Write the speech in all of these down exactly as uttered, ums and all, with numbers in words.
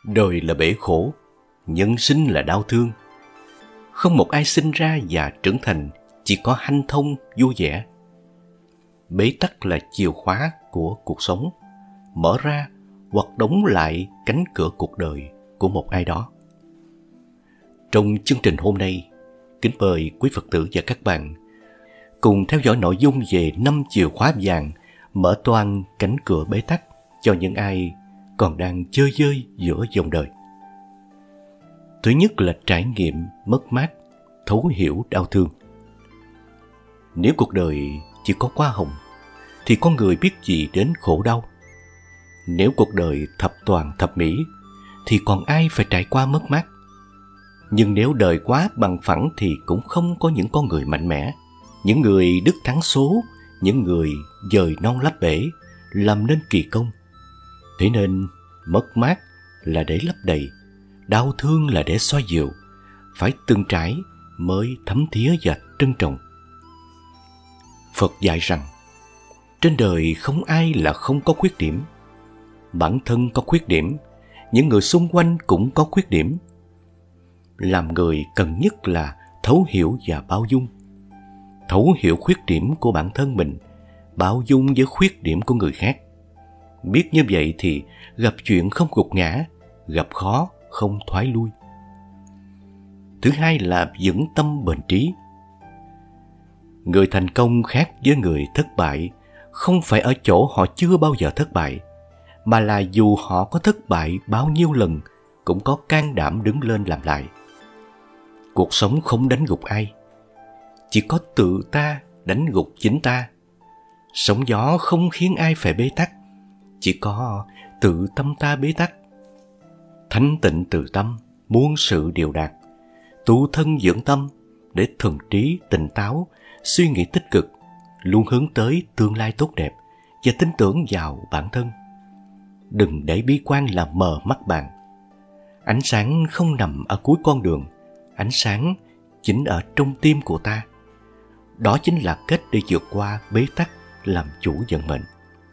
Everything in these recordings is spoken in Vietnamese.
Đời là bể khổ, nhân sinh là đau thương. Không một ai sinh ra và trưởng thành chỉ có hanh thông vui vẻ. Bế tắc là chìa khóa của cuộc sống, mở ra hoặc đóng lại cánh cửa cuộc đời của một ai đó. Trong chương trình hôm nay, kính mời quý Phật tử và các bạn cùng theo dõi nội dung về năm chìa khóa vàng mở toang cánh cửa bế tắc cho những ai còn đang chơi vơi giữa dòng đời. Thứ nhất là trải nghiệm mất mát, thấu hiểu đau thương. Nếu cuộc đời chỉ có hoa hồng, thì con người biết gì đến khổ đau. Nếu cuộc đời thập toàn thập mỹ, thì còn ai phải trải qua mất mát. Nhưng nếu đời quá bằng phẳng thì cũng không có những con người mạnh mẽ, những người đức thắng số, những người dời non lấp bể, làm nên kỳ công. Thế nên mất mát là để lấp đầy, đau thương là để xoa dịu, phải từng trải mới thấm thía và trân trọng. Phật dạy rằng, trên đời không ai là không có khuyết điểm. Bản thân có khuyết điểm, những người xung quanh cũng có khuyết điểm. Làm người cần nhất là thấu hiểu và bao dung. Thấu hiểu khuyết điểm của bản thân mình, bao dung với khuyết điểm của người khác. Biết như vậy thì gặp chuyện không gục ngã, gặp khó không thoái lui. Thứ hai là vững tâm bền trí. Người thành công khác với người thất bại không phải ở chỗ họ chưa bao giờ thất bại, mà là dù họ có thất bại bao nhiêu lần cũng có can đảm đứng lên làm lại. Cuộc sống không đánh gục ai, chỉ có tự ta đánh gục chính ta. Sóng gió không khiến ai phải bế tắc, chỉ có tự tâm ta bế tắc. Thanh tịnh từ tâm, muôn sự đều đạt. Tu thân dưỡng tâm, để thuần trí tỉnh táo, suy nghĩ tích cực, luôn hướng tới tương lai tốt đẹp và tin tưởng vào bản thân. Đừng để bi quan làm mờ mắt bạn. Ánh sáng không nằm ở cuối con đường, ánh sáng chính ở trong tim của ta. Đó chính là cách để vượt qua bế tắc, làm chủ vận mệnh.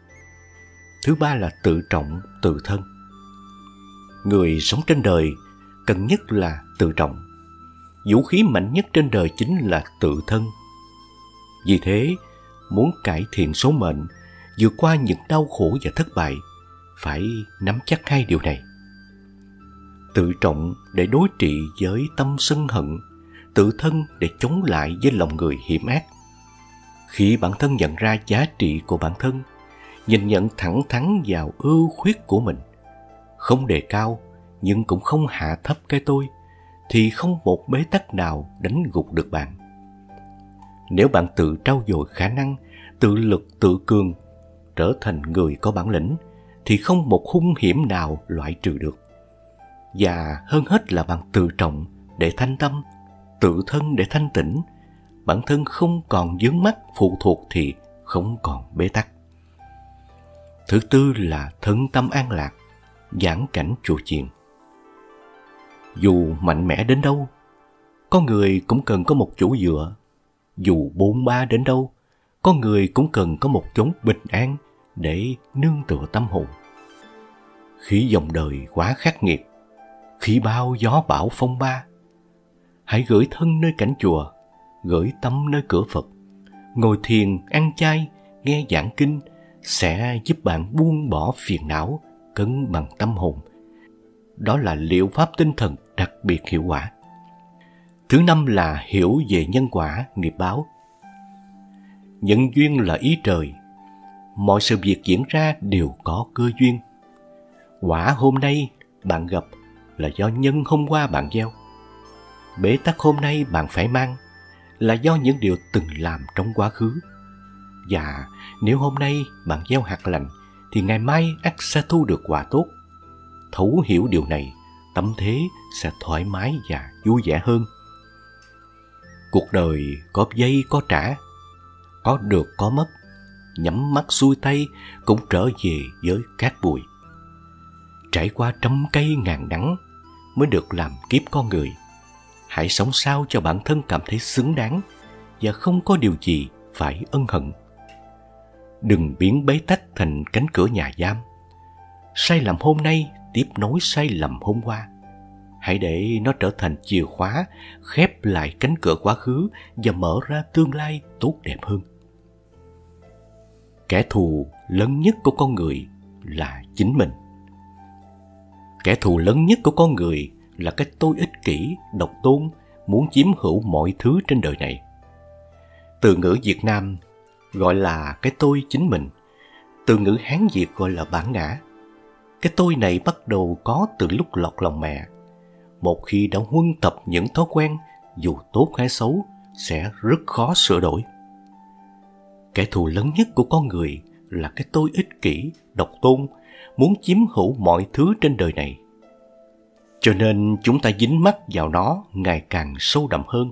Thứ ba là tự trọng, tự thân. Người sống trên đời cần nhất là tự trọng. Vũ khí mạnh nhất trên đời chính là tự thân. Vì thế, muốn cải thiện số mệnh, vượt qua những đau khổ và thất bại, phải nắm chắc hai điều này. Tự trọng để đối trị với tâm sân hận, tự thân để chống lại với lòng người hiểm ác. Khi bản thân nhận ra giá trị của bản thân, nhìn nhận thẳng thắn vào ưu khuyết của mình, không đề cao nhưng cũng không hạ thấp cái tôi, thì không một bế tắc nào đánh gục được bạn. Nếu bạn tự trau dồi khả năng, tự lực tự cường, trở thành người có bản lĩnh, thì không một hung hiểm nào loại trừ được. Và hơn hết là bạn tự trọng để thanh tâm, tự thân để thanh tĩnh. Bản thân không còn vướng mắc phụ thuộc thì không còn bế tắc. Thứ tư là thân tâm an lạc, giảng cảnh chùa chiền. Dù mạnh mẽ đến đâu, con người cũng cần có một chỗ dựa. Dù bôn ba đến đâu, con người cũng cần có một chốn bình an để nương tựa tâm hồn. Khi dòng đời quá khắc nghiệt, khi bao gió bão phong ba, hãy gửi thân nơi cảnh chùa, gửi tâm nơi cửa Phật. Ngồi thiền, ăn chay, nghe giảng kinh sẽ giúp bạn buông bỏ phiền não, cân bằng tâm hồn. Đó là liệu pháp tinh thần đặc biệt hiệu quả. Thứ năm là hiểu về nhân quả, nghiệp báo. Nhân duyên là ý trời. Mọi sự việc diễn ra đều có cơ duyên. Quả hôm nay bạn gặp là do nhân hôm qua bạn gieo. Bế tắc hôm nay bạn phải mang là do những điều từng làm trong quá khứ. Và nếu hôm nay bạn gieo hạt lành thì ngày mai ắt sẽ thu được quả tốt. Thấu hiểu điều này, tâm thế sẽ thoải mái và vui vẻ hơn. Cuộc đời có dây có trả, có được có mất, nhắm mắt xuôi tay cũng trở về với cát bụi. Trải qua trăm cây ngàn đắng mới được làm kiếp con người. Hãy sống sao cho bản thân cảm thấy xứng đáng và không có điều gì phải ân hận. Đừng biến bế tắc thành cánh cửa nhà giam. Sai lầm hôm nay tiếp nối sai lầm hôm qua. Hãy để nó trở thành chìa khóa khép lại cánh cửa quá khứ và mở ra tương lai tốt đẹp hơn. Kẻ thù lớn nhất của con người là chính mình. Kẻ thù lớn nhất của con người là cái tôi ích kỷ, độc tôn, muốn chiếm hữu mọi thứ trên đời này. Từ ngữ Việt Nam gọi là cái tôi chính mình, từ ngữ Hán Việt gọi là bản ngã. Cái tôi này bắt đầu có từ lúc lọt lòng mẹ. Một khi đã huân tập những thói quen, dù tốt hay xấu, sẽ rất khó sửa đổi. Kẻ thù lớn nhất của con người là cái tôi ích kỷ, độc tôn, muốn chiếm hữu mọi thứ trên đời này. Cho nên chúng ta dính mắc vào nó ngày càng sâu đậm hơn.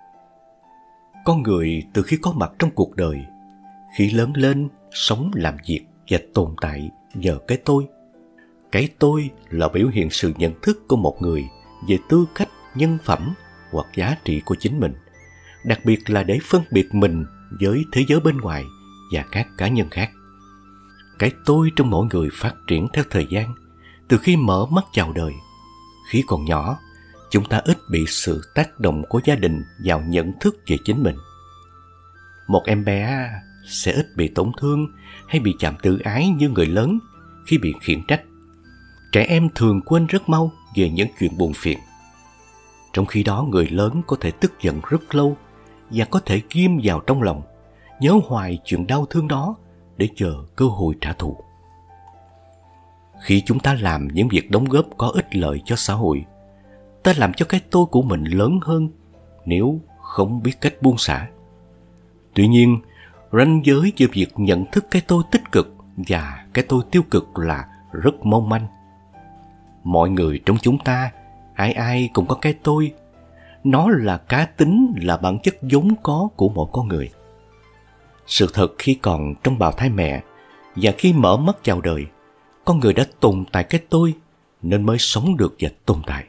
Con người từ khi có mặt trong cuộc đời, khi lớn lên, sống, làm việc và tồn tại nhờ cái tôi. Cái tôi là biểu hiện sự nhận thức của một người về tư cách, nhân phẩm hoặc giá trị của chính mình, đặc biệt là để phân biệt mình với thế giới bên ngoài và các cá nhân khác. Cái tôi trong mỗi người phát triển theo thời gian, từ khi mở mắt chào đời. Khi còn nhỏ, chúng ta ít bị sự tác động của gia đình vào nhận thức về chính mình. Một em bé sẽ ít bị tổn thương hay bị chạm tự ái như người lớn khi bị khiển trách. Trẻ em thường quên rất mau về những chuyện buồn phiền. Trong khi đó, người lớn có thể tức giận rất lâu và có thể ghim vào trong lòng, nhớ hoài chuyện đau thương đó để chờ cơ hội trả thù. Khi chúng ta làm những việc đóng góp có ích lợi cho xã hội, ta làm cho cái tôi của mình lớn hơn nếu không biết cách buông xả. Tuy nhiên, ranh giới giữa việc nhận thức cái tôi tích cực và cái tôi tiêu cực là rất mong manh. Mọi người trong chúng ta, ai ai cũng có cái tôi. Nó là cá tính, là bản chất vốn có của mỗi con người. Sự thật khi còn trong bào thai mẹ và khi mở mắt chào đời, con người đã tồn tại cái tôi nên mới sống được và tồn tại.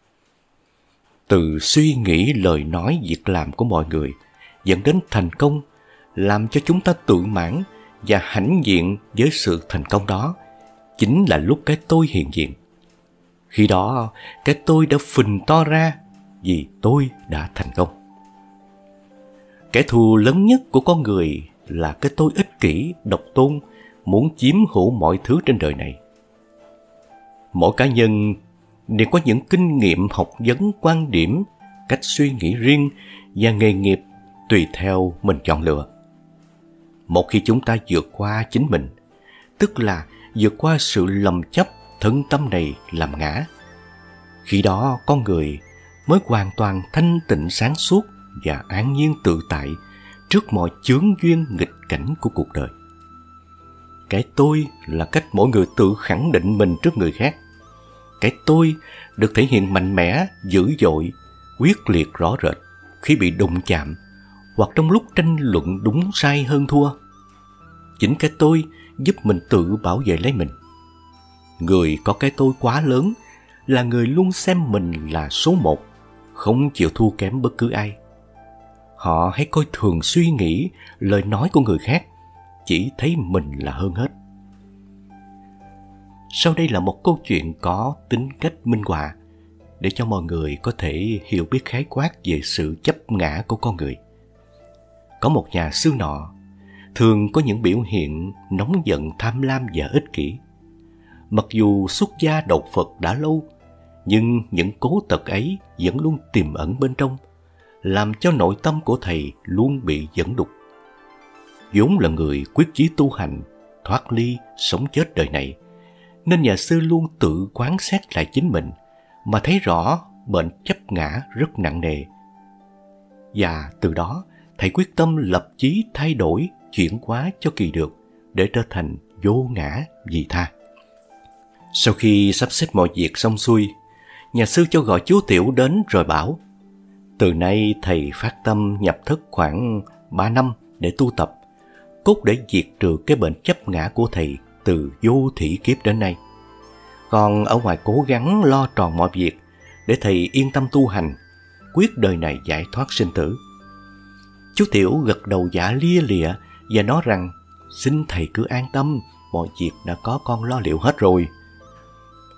Từ suy nghĩ, lời nói, việc làm của mọi người dẫn đến thành công, làm cho chúng ta tự mãn và hãnh diện với sự thành công đó, chính là lúc cái tôi hiện diện. Khi đó, cái tôi đã phình to ra vì tôi đã thành công. Kẻ thù lớn nhất của con người là cái tôi ích kỷ, độc tôn, muốn chiếm hữu mọi thứ trên đời này. Mỗi cá nhân đều có những kinh nghiệm, học vấn, quan điểm, cách suy nghĩ riêng và nghề nghiệp tùy theo mình chọn lựa. Một khi chúng ta vượt qua chính mình, tức là vượt qua sự lầm chấp thân tâm này làm ngã, khi đó con người mới hoàn toàn thanh tịnh, sáng suốt và an nhiên tự tại trước mọi chướng duyên nghịch cảnh của cuộc đời. Cái tôi là cách mỗi người tự khẳng định mình trước người khác. Cái tôi được thể hiện mạnh mẽ, dữ dội, quyết liệt, rõ rệt khi bị đụng chạm hoặc trong lúc tranh luận đúng sai hơn thua. Chính cái tôi giúp mình tự bảo vệ lấy mình. Người có cái tôi quá lớn là người luôn xem mình là số một, không chịu thua kém bất cứ ai. Họ hãy coi thường suy nghĩ, lời nói của người khác, chỉ thấy mình là hơn hết. Sau đây là một câu chuyện có tính cách minh họa để cho mọi người có thể hiểu biết khái quát về sự chấp ngã của con người. Có một nhà sư nọ thường có những biểu hiện nóng giận, tham lam và ích kỷ. Mặc dù xuất gia độc Phật đã lâu, nhưng những cố tật ấy vẫn luôn tiềm ẩn bên trong, làm cho nội tâm của thầy luôn bị dẫn đục. Vốn là người quyết chí tu hành, thoát ly sống chết đời này, nên nhà sư luôn tự quán xét lại chính mình mà thấy rõ bệnh chấp ngã rất nặng nề. Và từ đó, thầy quyết tâm lập chí thay đổi, chuyển hóa cho kỳ được để trở thành vô ngã vị tha. Sau khi sắp xếp mọi việc xong xuôi, nhà sư cho gọi chú Tiểu đến rồi bảo: từ nay thầy phát tâm nhập thất khoảng ba năm để tu tập, cốt để diệt trừ cái bệnh chấp ngã của thầy từ vô thỉ kiếp đến nay. Còn ở ngoài cố gắng lo tròn mọi việc để thầy yên tâm tu hành, quyết đời này giải thoát sinh tử. Chú Tiểu gật đầu dạ lia lịa và nói rằng: xin thầy cứ an tâm, mọi việc đã có con lo liệu hết rồi.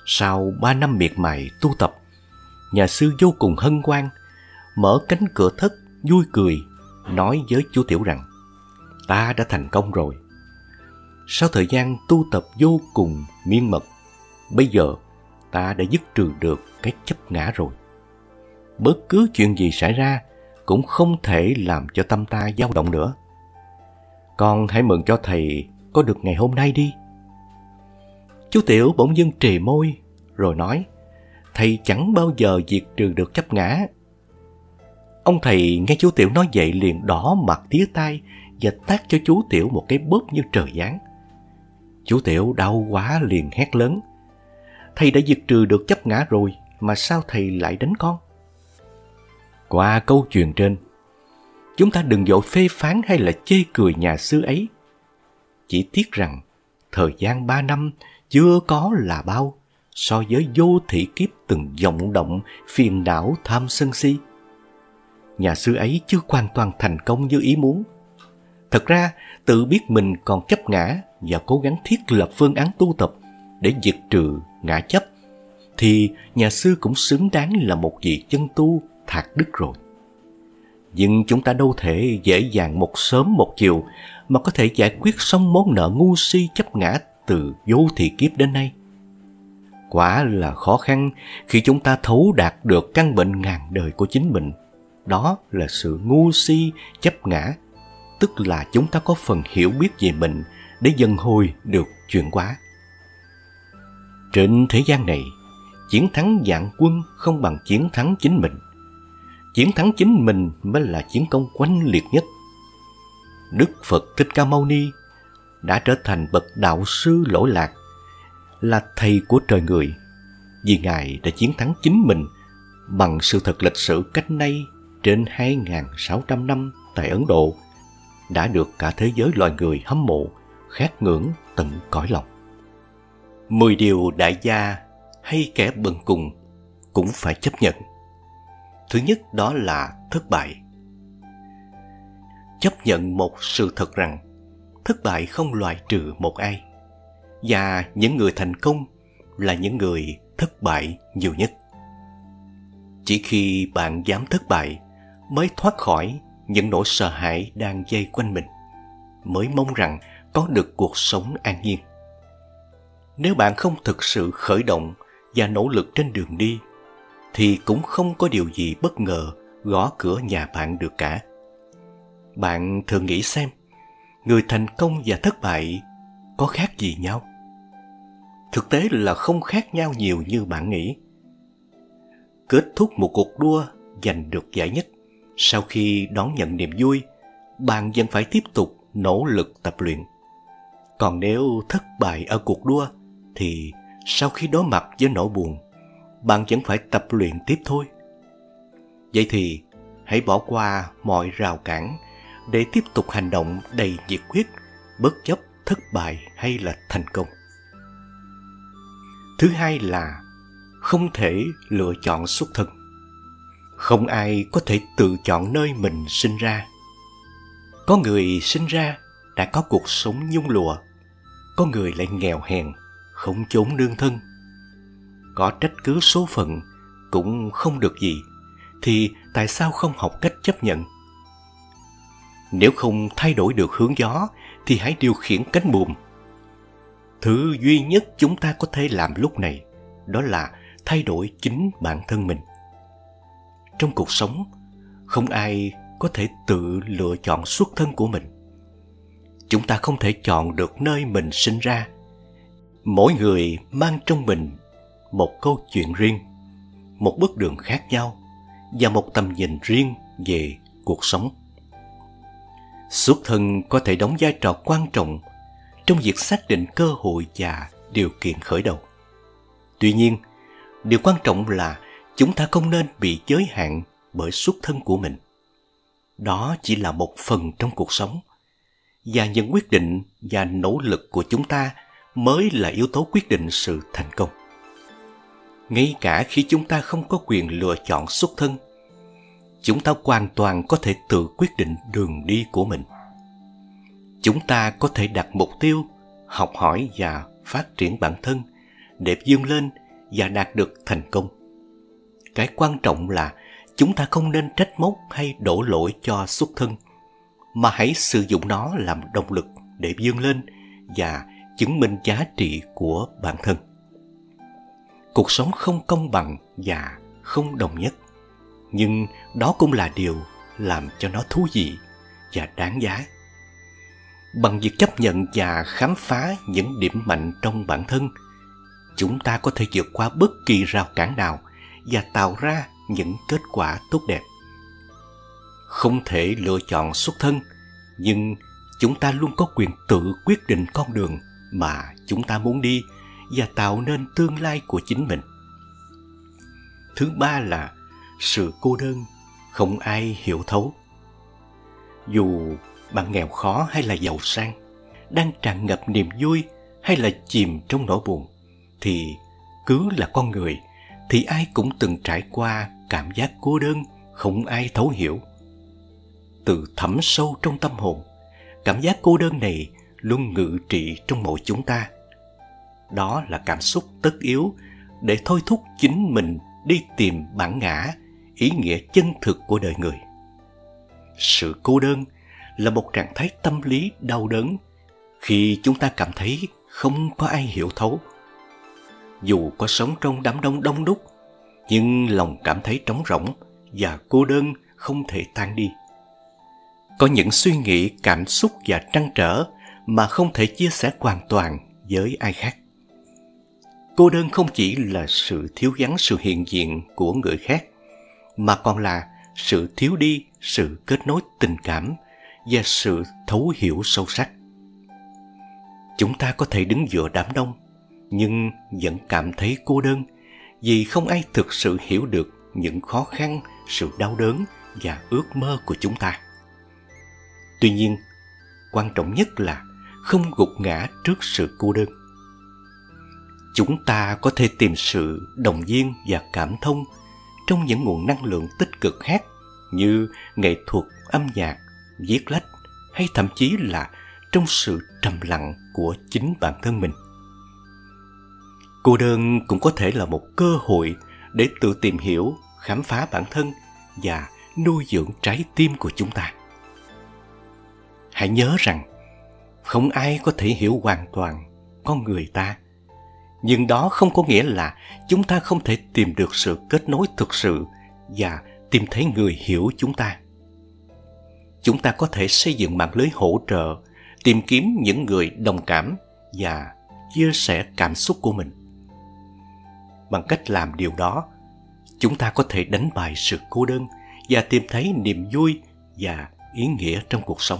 Sau ba năm miệt mài tu tập, nhà sư vô cùng hân hoan, mở cánh cửa thất vui cười, nói với chú Tiểu rằng: ta đã thành công rồi. Sau thời gian tu tập vô cùng miên mật, bây giờ ta đã dứt trừ được cái chấp ngã rồi. Bất cứ chuyện gì xảy ra cũng không thể làm cho tâm ta dao động nữa. Con hãy mừng cho thầy có được ngày hôm nay đi. Chú Tiểu bỗng dưng trề môi rồi nói: thầy chẳng bao giờ diệt trừ được chấp ngã. Ông thầy nghe chú Tiểu nói vậy liền đỏ mặt tía tai và tát cho chú Tiểu một cái bóp như trời giáng. Chú Tiểu đau quá liền hét lớn: thầy đã diệt trừ được chấp ngã rồi, mà sao thầy lại đánh con? Qua câu chuyện trên, chúng ta đừng vội phê phán hay là chê cười nhà sư ấy. Chỉ tiếc rằng thời gian ba năm chưa có là bao so với vô thị kiếp từng vọng động phiền não tham sân si. Nhà sư ấy chưa hoàn toàn thành công như ý muốn. Thật ra, tự biết mình còn chấp ngã và cố gắng thiết lập phương án tu tập để diệt trừ ngã chấp, thì nhà sư cũng xứng đáng là một vị chân tu thạc đức rồi. Nhưng chúng ta đâu thể dễ dàng một sớm một chiều mà có thể giải quyết xong món nợ ngu si chấp ngã từ vô thị kiếp đến nay. Quả là khó khăn khi chúng ta thấu đạt được căn bệnh ngàn đời của chính mình. Đó là sự ngu si chấp ngã, tức là chúng ta có phần hiểu biết về mình để dần hồi được chuyển hóa. Trên thế gian này, chiến thắng vạn quân không bằng chiến thắng chính mình. Chiến thắng chính mình mới là chiến công oanh liệt nhất. Đức Phật Thích Ca Mâu Ni đã trở thành bậc đạo sư lỗi lạc, là thầy của trời người, vì Ngài đã chiến thắng chính mình bằng sự thật lịch sử cách nay trên hai nghìn sáu trăm năm tại Ấn Độ, đã được cả thế giới loài người hâm mộ, khát ngưỡng tận cõi lòng. Mười điều đại gia hay kẻ bần cùng cũng phải chấp nhận. Thứ nhất đó là thất bại. Chấp nhận một sự thật rằng thất bại không loại trừ một ai, và những người thành công là những người thất bại nhiều nhất. Chỉ khi bạn dám thất bại mới thoát khỏi những nỗi sợ hãi đang vây quanh mình, mới mong rằng có được cuộc sống an nhiên. Nếu bạn không thực sự khởi động và nỗ lực trên đường đi, thì cũng không có điều gì bất ngờ gõ cửa nhà bạn được cả. Bạn thử nghĩ xem, người thành công và thất bại có khác gì nhau? Thực tế là không khác nhau nhiều như bạn nghĩ. Kết thúc một cuộc đua giành được giải nhất, sau khi đón nhận niềm vui, bạn vẫn phải tiếp tục nỗ lực tập luyện. Còn nếu thất bại ở cuộc đua, thì sau khi đối mặt với nỗi buồn, bạn vẫn phải tập luyện tiếp thôi. Vậy thì hãy bỏ qua mọi rào cản để tiếp tục hành động đầy nhiệt huyết, bất chấp thất bại hay là thành công. Thứ hai là không thể lựa chọn xuất thân. Không ai có thể tự chọn nơi mình sinh ra. Có người sinh ra đã có cuộc sống nhung lụa, có người lại nghèo hèn, không chốn nương thân. Có trách cứ số phận cũng không được gì, thì tại sao không học cách chấp nhận? Nếu không thay đổi được hướng gió, thì hãy điều khiển cánh buồm. Thứ duy nhất chúng ta có thể làm lúc này, đó là thay đổi chính bản thân mình. Trong cuộc sống, không ai có thể tự lựa chọn xuất thân của mình. Chúng ta không thể chọn được nơi mình sinh ra. Mỗi người mang trong mình một câu chuyện riêng, một bước đường khác nhau và một tầm nhìn riêng về cuộc sống. Xuất thân có thể đóng vai trò quan trọng trong việc xác định cơ hội và điều kiện khởi đầu. Tuy nhiên, điều quan trọng là chúng ta không nên bị giới hạn bởi xuất thân của mình. Đó chỉ là một phần trong cuộc sống, và những quyết định và nỗ lực của chúng ta mới là yếu tố quyết định sự thành công. Ngay cả khi chúng ta không có quyền lựa chọn xuất thân, chúng ta hoàn toàn có thể tự quyết định đường đi của mình. Chúng ta có thể đặt mục tiêu, học hỏi và phát triển bản thân để vươn lên và đạt được thành công. Cái quan trọng là chúng ta không nên trách móc hay đổ lỗi cho xuất thân, mà hãy sử dụng nó làm động lực để vươn lên và chứng minh giá trị của bản thân. Cuộc sống không công bằng và không đồng nhất, nhưng đó cũng là điều làm cho nó thú vị và đáng giá. Bằng việc chấp nhận và khám phá những điểm mạnh trong bản thân, chúng ta có thể vượt qua bất kỳ rào cản nào và tạo ra những kết quả tốt đẹp. Không thể lựa chọn xuất thân, nhưng chúng ta luôn có quyền tự quyết định con đường mà chúng ta muốn đi và tạo nên tương lai của chính mình. Thứ ba là sự cô đơn, không ai hiểu thấu. Dù bạn nghèo khó hay là giàu sang, đang tràn ngập niềm vui hay là chìm trong nỗi buồn, thì cứ là con người thì ai cũng từng trải qua cảm giác cô đơn không ai thấu hiểu. Từ thẳm sâu trong tâm hồn, cảm giác cô đơn này luôn ngự trị trong mỗi chúng ta. Đó là cảm xúc tất yếu để thôi thúc chính mình đi tìm bản ngã, ý nghĩa chân thực của đời người. Sự cô đơn là một trạng thái tâm lý đau đớn khi chúng ta cảm thấy không có ai hiểu thấu. Dù có sống trong đám đông đông đúc, nhưng lòng cảm thấy trống rỗng và cô đơn không thể tan đi. Có những suy nghĩ, cảm xúc và trăn trở mà không thể chia sẻ hoàn toàn với ai khác. Cô đơn không chỉ là sự thiếu vắng sự hiện diện của người khác, mà còn là sự thiếu đi sự kết nối tình cảm và sự thấu hiểu sâu sắc. Chúng ta có thể đứng giữa đám đông, nhưng vẫn cảm thấy cô đơn vì không ai thực sự hiểu được những khó khăn, sự đau đớn và ước mơ của chúng ta. Tuy nhiên, quan trọng nhất là không gục ngã trước sự cô đơn. Chúng ta có thể tìm sự động viên và cảm thông trong những nguồn năng lượng tích cực khác như nghệ thuật, âm nhạc, viết lách hay thậm chí là trong sự trầm lặng của chính bản thân mình. Cô đơn cũng có thể là một cơ hội để tự tìm hiểu, khám phá bản thân và nuôi dưỡng trái tim của chúng ta. Hãy nhớ rằng không ai có thể hiểu hoàn toàn con người ta, nhưng đó không có nghĩa là chúng ta không thể tìm được sự kết nối thực sự và tìm thấy người hiểu chúng ta. Chúng ta có thể xây dựng mạng lưới hỗ trợ, tìm kiếm những người đồng cảm và chia sẻ cảm xúc của mình. Bằng cách làm điều đó, chúng ta có thể đánh bại sự cô đơn và tìm thấy niềm vui và ý nghĩa trong cuộc sống.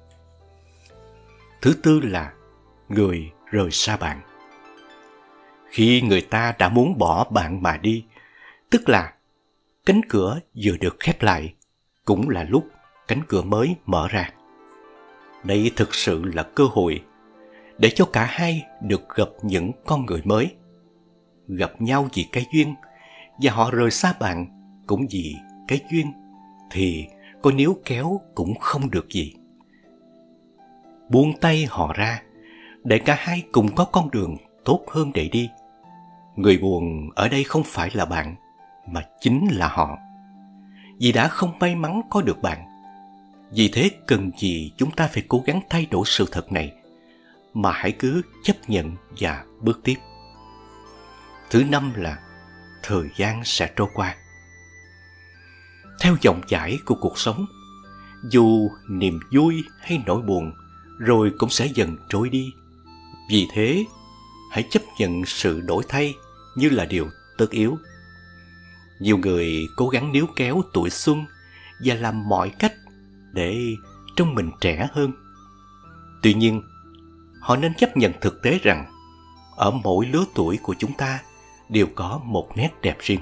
Thứ tư là người rời xa bạn. Khi người ta đã muốn bỏ bạn mà đi, tức là cánh cửa vừa được khép lại, cũng là lúc cánh cửa mới mở ra. Đây thực sự là cơ hội để cho cả hai được gặp những con người mới. Gặp nhau vì cái duyên, và họ rời xa bạn cũng vì cái duyên, thì có níu kéo cũng không được gì. Buông tay họ ra, để cả hai cùng có con đường tốt hơn để đi. Người buồn ở đây không phải là bạn, mà chính là họ, vì đã không may mắn có được bạn. Vì thế cần gì chúng ta phải cố gắng thay đổi sự thật này, mà hãy cứ chấp nhận và bước tiếp. Thứ năm là thời gian sẽ trôi qua. Theo dòng chảy của cuộc sống, dù niềm vui hay nỗi buồn rồi cũng sẽ dần trôi đi. Vì thế, hãy chấp nhận sự đổi thay như là điều tất yếu. Nhiều người cố gắng níu kéo tuổi xuân và làm mọi cách để trông mình trẻ hơn. Tuy nhiên, họ nên chấp nhận thực tế rằng ở mỗi lứa tuổi của chúng ta đều có một nét đẹp riêng.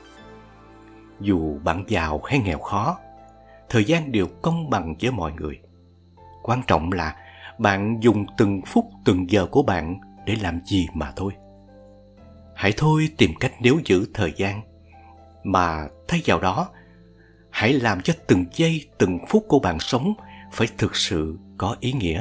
Dù bạn giàu hay nghèo khó, thời gian đều công bằng với mọi người. Quan trọng là bạn dùng từng phút từng giờ của bạn để làm gì mà thôi. Hãy thôi tìm cách níu giữ thời gian, mà thay vào đó, hãy làm cho từng giây từng phút của bạn sống phải thực sự có ý nghĩa.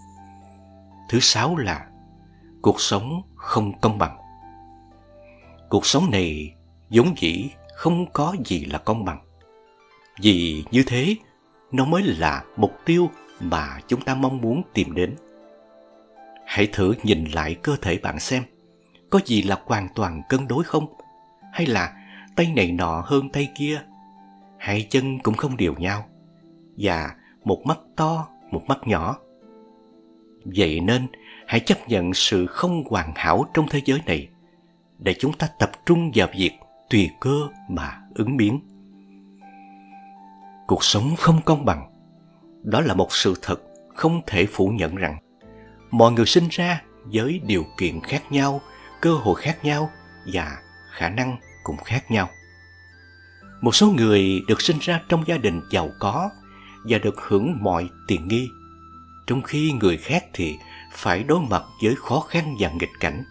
Thứ sáu là cuộc sống không công bằng. Cuộc sống này vốn dĩ không có gì là công bằng. Vì như thế, nó mới là mục tiêu mà chúng ta mong muốn tìm đến. Hãy thử nhìn lại cơ thể bạn xem, có gì là hoàn toàn cân đối không? Hay là tay này nọ hơn tay kia, hai chân cũng không đều nhau, và một mắt to, một mắt nhỏ. Vậy nên, hãy chấp nhận sự không hoàn hảo trong thế giới này, để chúng ta tập trung vào việc tùy cơ mà ứng biến. Cuộc sống không công bằng, đó là một sự thật không thể phủ nhận rằng mọi người sinh ra với điều kiện khác nhau, cơ hội khác nhau và khả năng cũng khác nhau. Một số người được sinh ra trong gia đình giàu có và được hưởng mọi tiện nghi, trong khi người khác thì phải đối mặt với khó khăn và nghịch cảnh.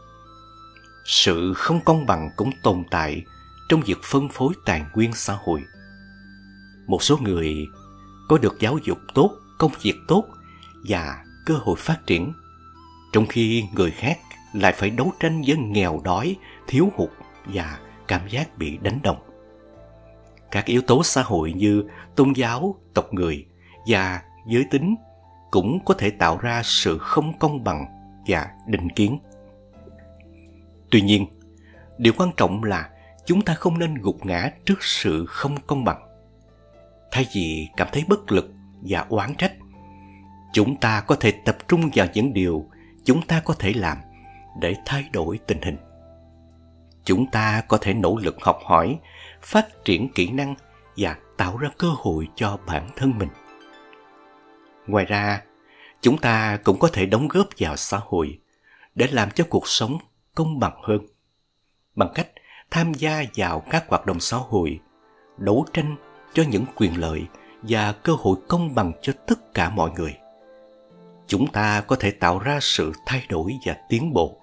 Sự không công bằng cũng tồn tại trong việc phân phối tài nguyên xã hội. Một số người có được giáo dục tốt, công việc tốt và cơ hội phát triển, trong khi người khác lại phải đấu tranh với nghèo đói, thiếu hụt và cảm giác bị đánh đồng. Các yếu tố xã hội như tôn giáo, tộc người và giới tính cũng có thể tạo ra sự không công bằng và định kiến. Tuy nhiên, điều quan trọng là chúng ta không nên gục ngã trước sự không công bằng. Thay vì cảm thấy bất lực và oán trách, chúng ta có thể tập trung vào những điều chúng ta có thể làm để thay đổi tình hình. Chúng ta có thể nỗ lực học hỏi, phát triển kỹ năng và tạo ra cơ hội cho bản thân mình. Ngoài ra, chúng ta cũng có thể đóng góp vào xã hội để làm cho cuộc sống công bằng hơn, bằng cách tham gia vào các hoạt động xã hội, đấu tranh cho những quyền lợi và cơ hội công bằng cho tất cả mọi người. Chúng ta có thể tạo ra sự thay đổi và tiến bộ.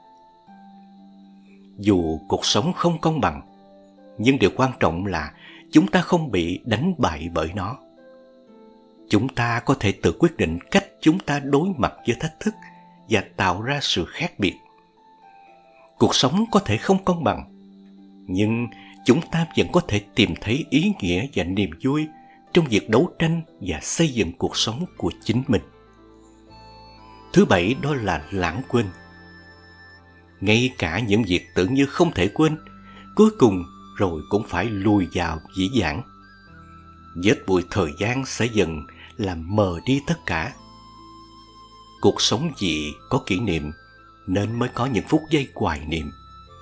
Dù cuộc sống không công bằng, nhưng điều quan trọng là chúng ta không bị đánh bại bởi nó. Chúng ta có thể tự quyết định cách chúng ta đối mặt với thách thức và tạo ra sự khác biệt. Cuộc sống có thể không công bằng, nhưng chúng ta vẫn có thể tìm thấy ý nghĩa và niềm vui trong việc đấu tranh và xây dựng cuộc sống của chính mình. Thứ bảy, đó là lãng quên. Ngay cả những việc tưởng như không thể quên, cuối cùng rồi cũng phải lùi vào dĩ vãng. Vết bụi thời gian sẽ dần làm mờ đi tất cả. Cuộc sống gì có kỷ niệm nên mới có những phút giây hoài niệm.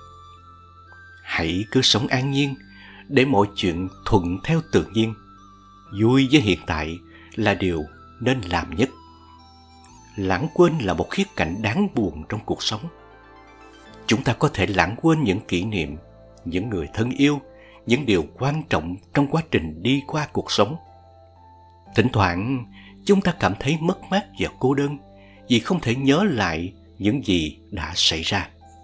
Hãy cứ sống an nhiên để mọi chuyện thuận theo tự nhiên. Vui với hiện tại là điều nên làm nhất. Lãng quên là một khía cạnh đáng buồn trong cuộc sống. Chúng ta có thể lãng quên những kỷ niệm, những người thân yêu, những điều quan trọng trong quá trình đi qua cuộc sống. Thỉnh thoảng, chúng ta cảm thấy mất mát và cô đơn vì không thể nhớ lại những gì đã xảy ra.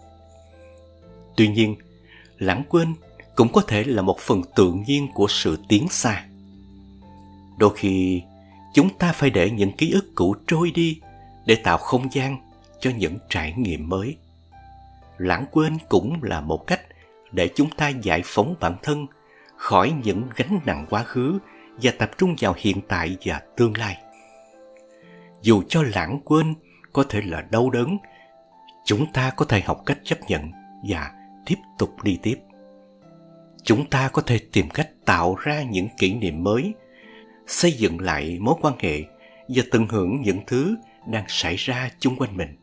Tuy nhiên, lãng quên cũng có thể là một phần tự nhiên của sự tiến xa. Đôi khi, chúng ta phải để những ký ức cũ trôi đi để tạo không gian cho những trải nghiệm mới. Lãng quên cũng là một cách để chúng ta giải phóng bản thân khỏi những gánh nặng quá khứ và tập trung vào hiện tại và tương lai. Dù cho lãng quên có thể là đau đớn, chúng ta có thể học cách chấp nhận và tiếp tục đi tiếp. Chúng ta có thể tìm cách tạo ra những kỷ niệm mới, xây dựng lại mối quan hệ và tận hưởng những thứ đang xảy ra chung quanh mình.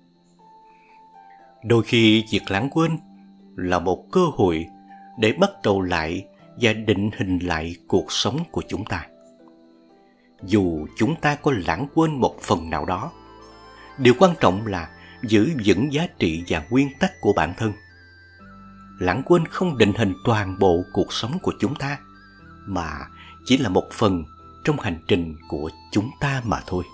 Đôi khi việc lãng quên là một cơ hội để bắt đầu lại và định hình lại cuộc sống của chúng ta. Dù chúng ta có lãng quên một phần nào đó, điều quan trọng là giữ vững giá trị và nguyên tắc của bản thân. Lãng quên không định hình toàn bộ cuộc sống của chúng ta, mà chỉ là một phần trong hành trình của chúng ta mà thôi.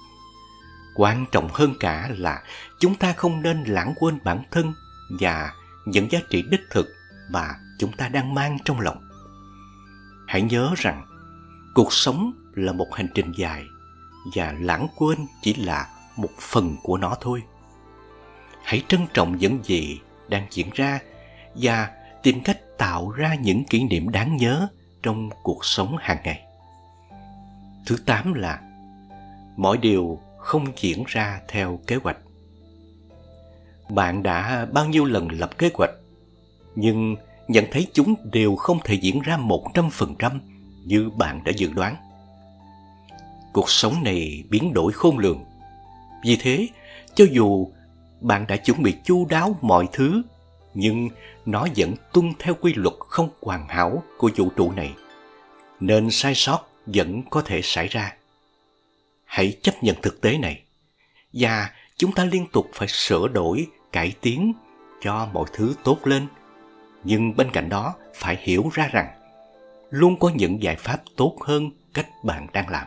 Quan trọng hơn cả là chúng ta không nên lãng quên bản thân và những giá trị đích thực mà chúng ta đang mang trong lòng. Hãy nhớ rằng cuộc sống là một hành trình dài và lãng quên chỉ là một phần của nó thôi. Hãy trân trọng những gì đang diễn ra và tìm cách tạo ra những kỷ niệm đáng nhớ trong cuộc sống hàng ngày. Thứ tám là mọi điều không diễn ra theo kế hoạch. Bạn đã bao nhiêu lần lập kế hoạch, nhưng nhận thấy chúng đều không thể diễn ra một trăm phần trăm như bạn đã dự đoán. Cuộc sống này biến đổi khôn lường. Vì thế, cho dù bạn đã chuẩn bị chu đáo mọi thứ, nhưng nó vẫn tuân theo quy luật không hoàn hảo của vũ trụ này, nên sai sót vẫn có thể xảy ra. Hãy chấp nhận thực tế này, và chúng ta liên tục phải sửa đổi, cải tiến cho mọi thứ tốt lên. Nhưng bên cạnh đó phải hiểu ra rằng luôn có những giải pháp tốt hơn cách bạn đang làm.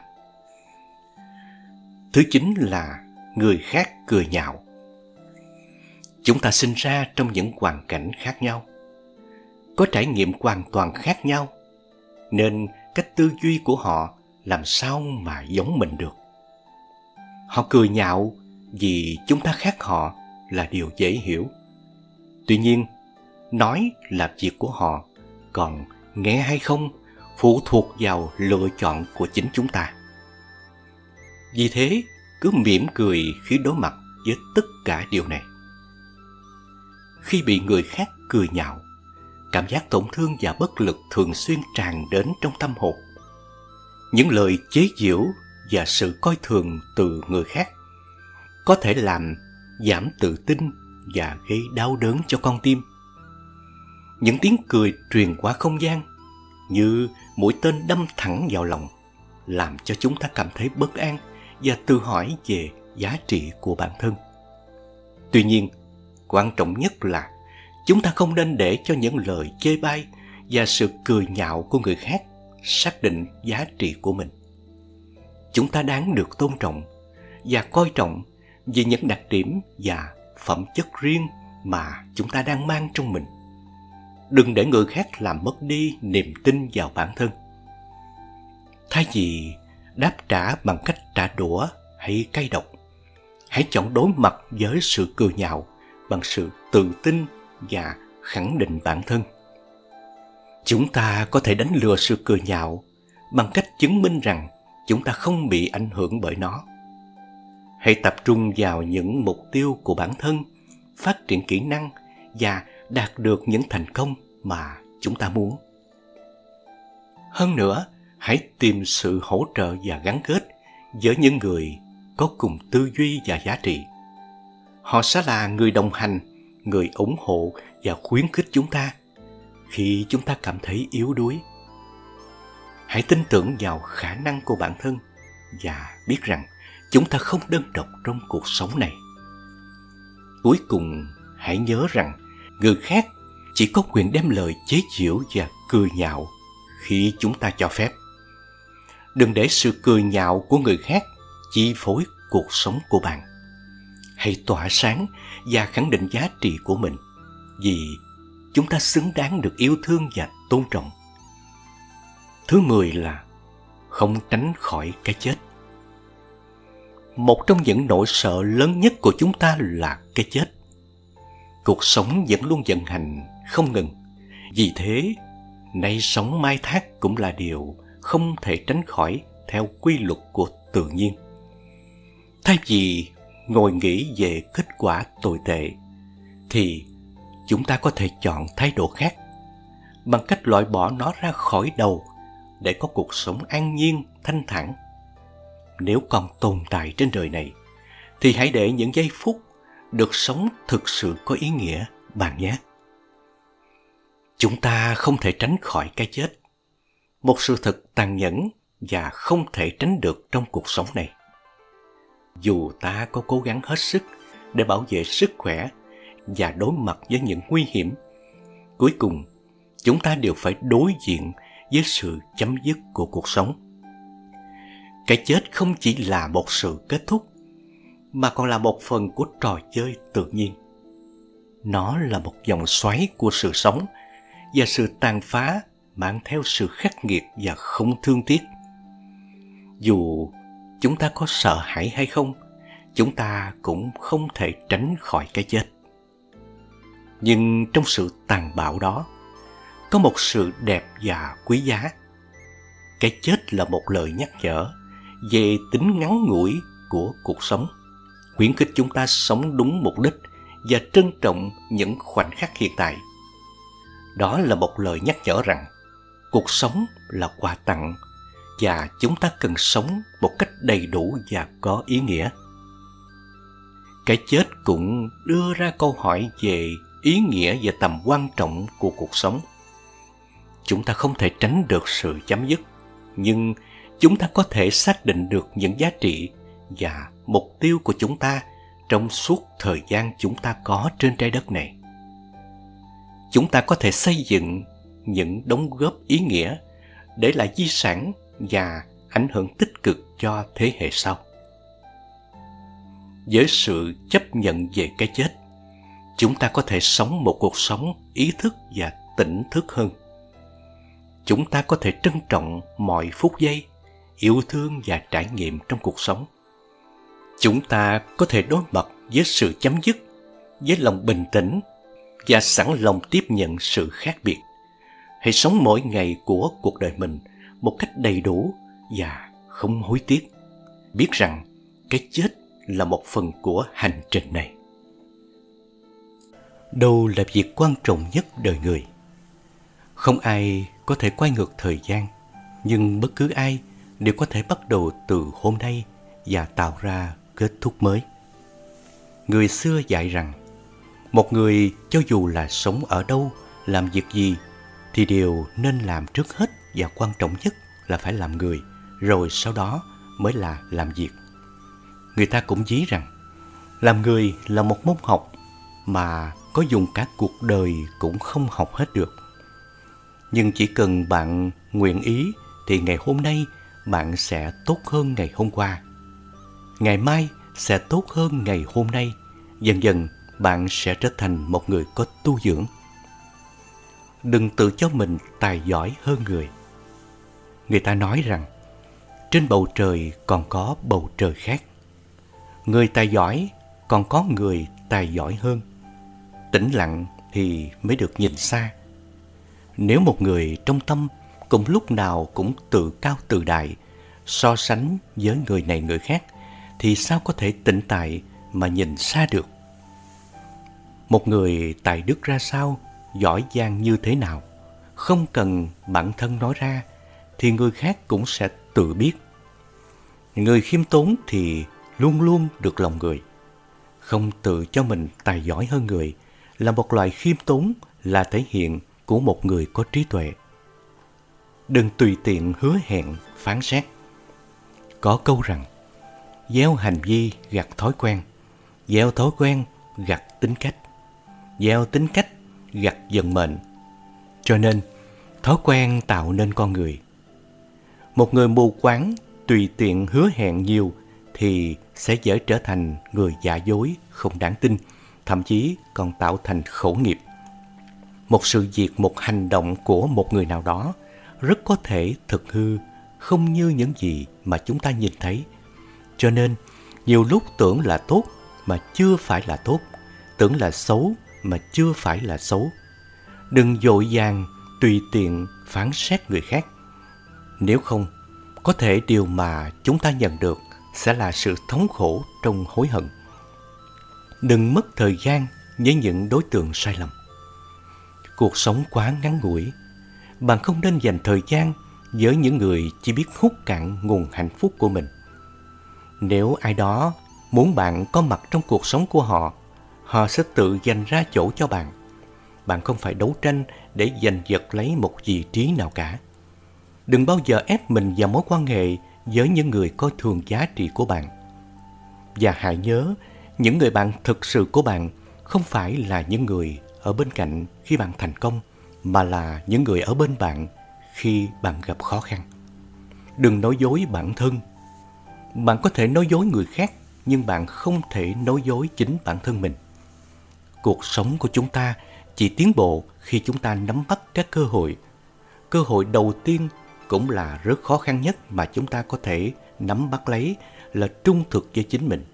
Thứ chín là người khác cười nhạo. Chúng ta sinh ra trong những hoàn cảnh khác nhau, có trải nghiệm hoàn toàn khác nhau, nên cách tư duy của họ làm sao mà giống mình được. Họ cười nhạo vì chúng ta khác họ là điều dễ hiểu. Tuy nhiên, nói là việc của họ, còn nghe hay không phụ thuộc vào lựa chọn của chính chúng ta. Vì thế, cứ mỉm cười khi đối mặt với tất cả điều này. Khi bị người khác cười nhạo, cảm giác tổn thương và bất lực thường xuyên tràn đến trong tâm hồn. Những lời chế giễu và sự coi thường từ người khác có thể làm giảm tự tin và gây đau đớn cho con tim. Những tiếng cười truyền qua không gian như mũi tên đâm thẳng vào lòng, làm cho chúng ta cảm thấy bất an và tự hỏi về giá trị của bản thân. Tuy nhiên, quan trọng nhất là chúng ta không nên để cho những lời chê bai và sự cười nhạo của người khác xác định giá trị của mình. Chúng ta đáng được tôn trọng và coi trọng vì những đặc điểm và phẩm chất riêng mà chúng ta đang mang trong mình. Đừng để người khác làm mất đi niềm tin vào bản thân. Thay vì đáp trả bằng cách trả đũa hay cay độc, hãy chọn đối mặt với sự cười nhạo bằng sự tự tin và khẳng định bản thân. Chúng ta có thể đánh lừa sự cười nhạo bằng cách chứng minh rằng chúng ta không bị ảnh hưởng bởi nó. Hãy tập trung vào những mục tiêu của bản thân, phát triển kỹ năng và đạt được những thành công mà chúng ta muốn. Hơn nữa, hãy tìm sự hỗ trợ và gắn kết với những người có cùng tư duy và giá trị. Họ sẽ là người đồng hành, người ủng hộ và khuyến khích chúng ta khi chúng ta cảm thấy yếu đuối. Hãy tin tưởng vào khả năng của bản thân và biết rằng chúng ta không đơn độc trong cuộc sống này. Cuối cùng, hãy nhớ rằng người khác chỉ có quyền đem lời chế giễu và cười nhạo khi chúng ta cho phép. Đừng để sự cười nhạo của người khác chi phối cuộc sống của bạn. Hãy tỏa sáng và khẳng định giá trị của mình, vì chúng ta xứng đáng được yêu thương và tôn trọng. Thứ mười là không tránh khỏi cái chết. Một trong những nỗi sợ lớn nhất của chúng ta là cái chết. Cuộc sống vẫn luôn vận hành không ngừng. Vì thế, nay sống mai thác cũng là điều không thể tránh khỏi theo quy luật của tự nhiên. Thay vì ngồi nghĩ về kết quả tồi tệ, thì chúng ta có thể chọn thái độ khác bằng cách loại bỏ nó ra khỏi đầu để có cuộc sống an nhiên, thanh thản. Nếu còn tồn tại trên đời này, thì hãy để những giây phút được sống thực sự có ý nghĩa bạn nhé. Chúng ta không thể tránh khỏi cái chết, một sự thật tàn nhẫn và không thể tránh được trong cuộc sống này. Dù ta có cố gắng hết sức để bảo vệ sức khỏe và đối mặt với những nguy hiểm, cuối cùng chúng ta đều phải đối diện với sự chấm dứt của cuộc sống. Cái chết không chỉ là một sự kết thúc, mà còn là một phần của trò chơi tự nhiên. Nó là một vòng xoáy của sự sống và sự tàn phá mang theo sự khắc nghiệt và không thương tiếc. Dù chúng ta có sợ hãi hay không, chúng ta cũng không thể tránh khỏi cái chết. Nhưng trong sự tàn bạo đó, có một sự đẹp và quý giá. Cái chết là một lời nhắc nhở về tính ngắn ngủi của cuộc sống, khuyến khích chúng ta sống đúng mục đích và trân trọng những khoảnh khắc hiện tại. Đó là một lời nhắc nhở rằng cuộc sống là quà tặng và chúng ta cần sống một cách đầy đủ và có ý nghĩa. Cái chết cũng đưa ra câu hỏi về ý nghĩa và tầm quan trọng của cuộc sống. Chúng ta không thể tránh được sự chấm dứt, nhưng chúng ta có thể xác định được những giá trị và mục tiêu của chúng ta trong suốt thời gian chúng ta có trên trái đất này. Chúng ta có thể xây dựng những đóng góp ý nghĩa để lại di sản và ảnh hưởng tích cực cho thế hệ sau. Với sự chấp nhận về cái chết, chúng ta có thể sống một cuộc sống ý thức và tỉnh thức hơn. Chúng ta có thể trân trọng mọi phút giây, yêu thương và trải nghiệm trong cuộc sống. Chúng ta có thể đối mặt với sự chấm dứt với lòng bình tĩnh và sẵn lòng tiếp nhận sự khác biệt. Hãy sống mỗi ngày của cuộc đời mình một cách đầy đủ và không hối tiếc, biết rằng cái chết là một phần của hành trình này. Đâu là việc quan trọng nhất đời người? Không ai có thể quay ngược thời gian, nhưng bất cứ ai đều có thể bắt đầu từ hôm nay và tạo ra kết thúc mới. Người xưa dạy rằng, một người cho dù là sống ở đâu, làm việc gì, thì điều nên làm trước hết và quan trọng nhất là phải làm người, rồi sau đó mới là làm việc. Người ta cũng ví rằng, làm người là một môn học mà có dùng cả cuộc đời cũng không học hết được. Nhưng chỉ cần bạn nguyện ý thì ngày hôm nay bạn sẽ tốt hơn ngày hôm qua. Ngày mai sẽ tốt hơn ngày hôm nay. Dần dần bạn sẽ trở thành một người có tu dưỡng. Đừng tự cho mình tài giỏi hơn người. Người ta nói rằng trên bầu trời còn có bầu trời khác. Người tài giỏi còn có người tài giỏi hơn. Tĩnh lặng thì mới được nhìn xa. Nếu một người trong tâm cùng lúc nào cũng tự cao tự đại, so sánh với người này người khác, thì sao có thể tĩnh tại mà nhìn xa được? Một người tài đức ra sao, giỏi giang như thế nào, không cần bản thân nói ra, thì người khác cũng sẽ tự biết. Người khiêm tốn thì luôn luôn được lòng người. Không tự cho mình tài giỏi hơn người là một loại khiêm tốn, là thể hiện của một người có trí tuệ. Đừng tùy tiện hứa hẹn, phán xét. Có câu rằng, gieo hành vi gặt thói quen, gieo thói quen gặt tính cách, gieo tính cách gặt vận mệnh. Cho nên, thói quen tạo nên con người. Một người mù quáng, tùy tiện hứa hẹn nhiều thì sẽ dễ trở thành người giả dối, không đáng tin, thậm chí còn tạo thành khẩu nghiệp. Một sự việc, một hành động của một người nào đó rất có thể thực hư, không như những gì mà chúng ta nhìn thấy. Cho nên, nhiều lúc tưởng là tốt mà chưa phải là tốt, tưởng là xấu mà chưa phải là xấu. Đừng vội vàng, tùy tiện phán xét người khác. Nếu không, có thể điều mà chúng ta nhận được sẽ là sự thống khổ trong hối hận. Đừng mất thời gian với những đối tượng sai lầm. Cuộc sống quá ngắn ngủi, bạn không nên dành thời gian với những người chỉ biết hút cạn nguồn hạnh phúc của mình. Nếu ai đó muốn bạn có mặt trong cuộc sống của họ, họ sẽ tự dành ra chỗ cho bạn. Bạn không phải đấu tranh để giành giật lấy một vị trí nào cả. Đừng bao giờ ép mình vào mối quan hệ với những người coi thường giá trị của bạn. Và hãy nhớ, những người bạn thực sự của bạn không phải là những người ở bên cạnh khi bạn thành công, mà là những người ở bên bạn khi bạn gặp khó khăn. Đừng nói dối bản thân. Bạn có thể nói dối người khác, nhưng bạn không thể nói dối chính bản thân mình. Cuộc sống của chúng ta chỉ tiến bộ khi chúng ta nắm bắt các cơ hội. Cơ hội đầu tiên cũng là rất khó khăn nhất mà chúng ta có thể nắm bắt lấy là trung thực với chính mình.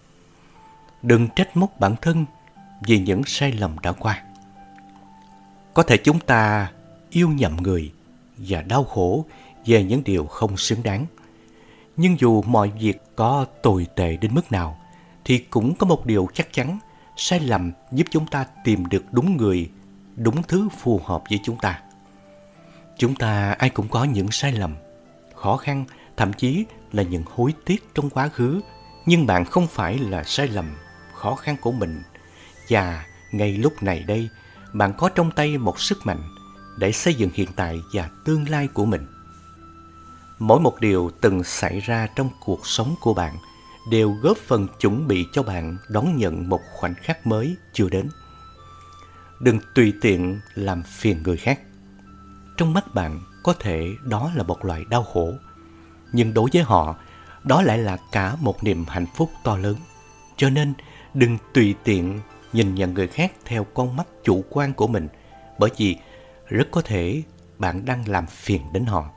Đừng trách móc bản thân vì những sai lầm đã qua. Có thể chúng ta yêu nhầm người và đau khổ về những điều không xứng đáng. Nhưng dù mọi việc có tồi tệ đến mức nào, thì cũng có một điều chắc chắn: sai lầm giúp chúng ta tìm được đúng người, đúng thứ phù hợp với chúng ta. Chúng ta ai cũng có những sai lầm, khó khăn, thậm chí là những hối tiếc trong quá khứ. Nhưng bạn không phải là sai lầm, khó khăn của mình. Và ngay lúc này đây, bạn có trong tay một sức mạnh để xây dựng hiện tại và tương lai của mình. Mỗi một điều từng xảy ra trong cuộc sống của bạn đều góp phần chuẩn bị cho bạn đón nhận một khoảnh khắc mới chưa đến. Đừng tùy tiện làm phiền người khác. Trong mắt bạn có thể đó là một loại đau khổ, nhưng đối với họ, đó lại là cả một niềm hạnh phúc to lớn. Cho nên đừng tùy tiện nhìn nhận người khác theo con mắt chủ quan của mình, bởi vì rất có thể bạn đang làm phiền đến họ.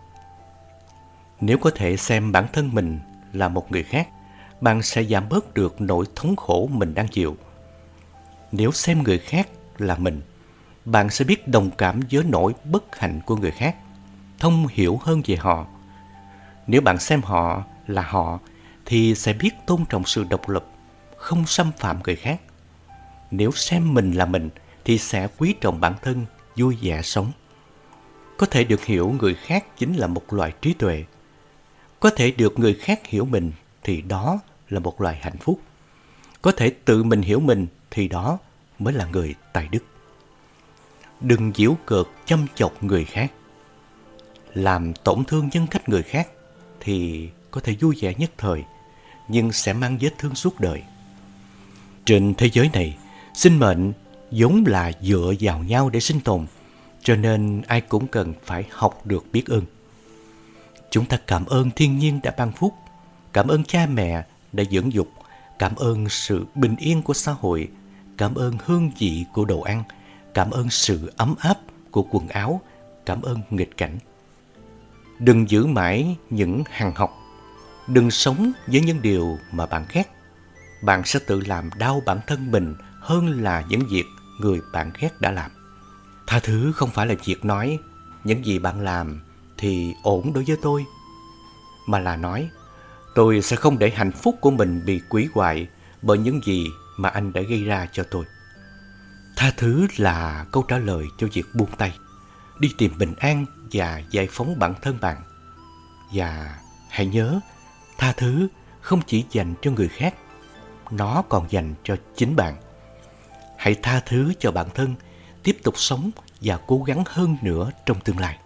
Nếu có thể xem bản thân mình là một người khác, bạn sẽ giảm bớt được nỗi thống khổ mình đang chịu. Nếu xem người khác là mình, bạn sẽ biết đồng cảm với nỗi bất hạnh của người khác, thông hiểu hơn về họ. Nếu bạn xem họ là họ, thì sẽ biết tôn trọng sự độc lập, không xâm phạm người khác. Nếu xem mình là mình, thì sẽ quý trọng bản thân, vui vẻ sống. Có thể được hiểu người khác chính là một loại trí tuệ. Có thể được người khác hiểu mình thì đó là một loại hạnh phúc. Có thể tự mình hiểu mình thì đó mới là người tài đức. Đừng giễu cợt châm chọc người khác. Làm tổn thương nhân cách người khác thì có thể vui vẻ nhất thời, nhưng sẽ mang vết thương suốt đời. Trên thế giới này, sinh mệnh vốn là dựa vào nhau để sinh tồn, cho nên ai cũng cần phải học được biết ơn. Chúng ta cảm ơn thiên nhiên đã ban phúc, cảm ơn cha mẹ đã dưỡng dục, cảm ơn sự bình yên của xã hội, cảm ơn hương vị của đồ ăn, cảm ơn sự ấm áp của quần áo, cảm ơn nghịch cảnh. Đừng giữ mãi những hằn học, đừng sống với những điều mà bạn ghét. Bạn sẽ tự làm đau bản thân mình hơn là những việc người bạn ghét đã làm. Tha thứ không phải là việc nói những gì bạn làm thì ổn đối với tôi, mà là nói tôi sẽ không để hạnh phúc của mình bị hủy hoại bởi những gì mà anh đã gây ra cho tôi. Tha thứ là câu trả lời cho việc buông tay, đi tìm bình an và giải phóng bản thân bạn. Và hãy nhớ, tha thứ không chỉ dành cho người khác, nó còn dành cho chính bạn. Hãy tha thứ cho bản thân, tiếp tục sống và cố gắng hơn nữa trong tương lai.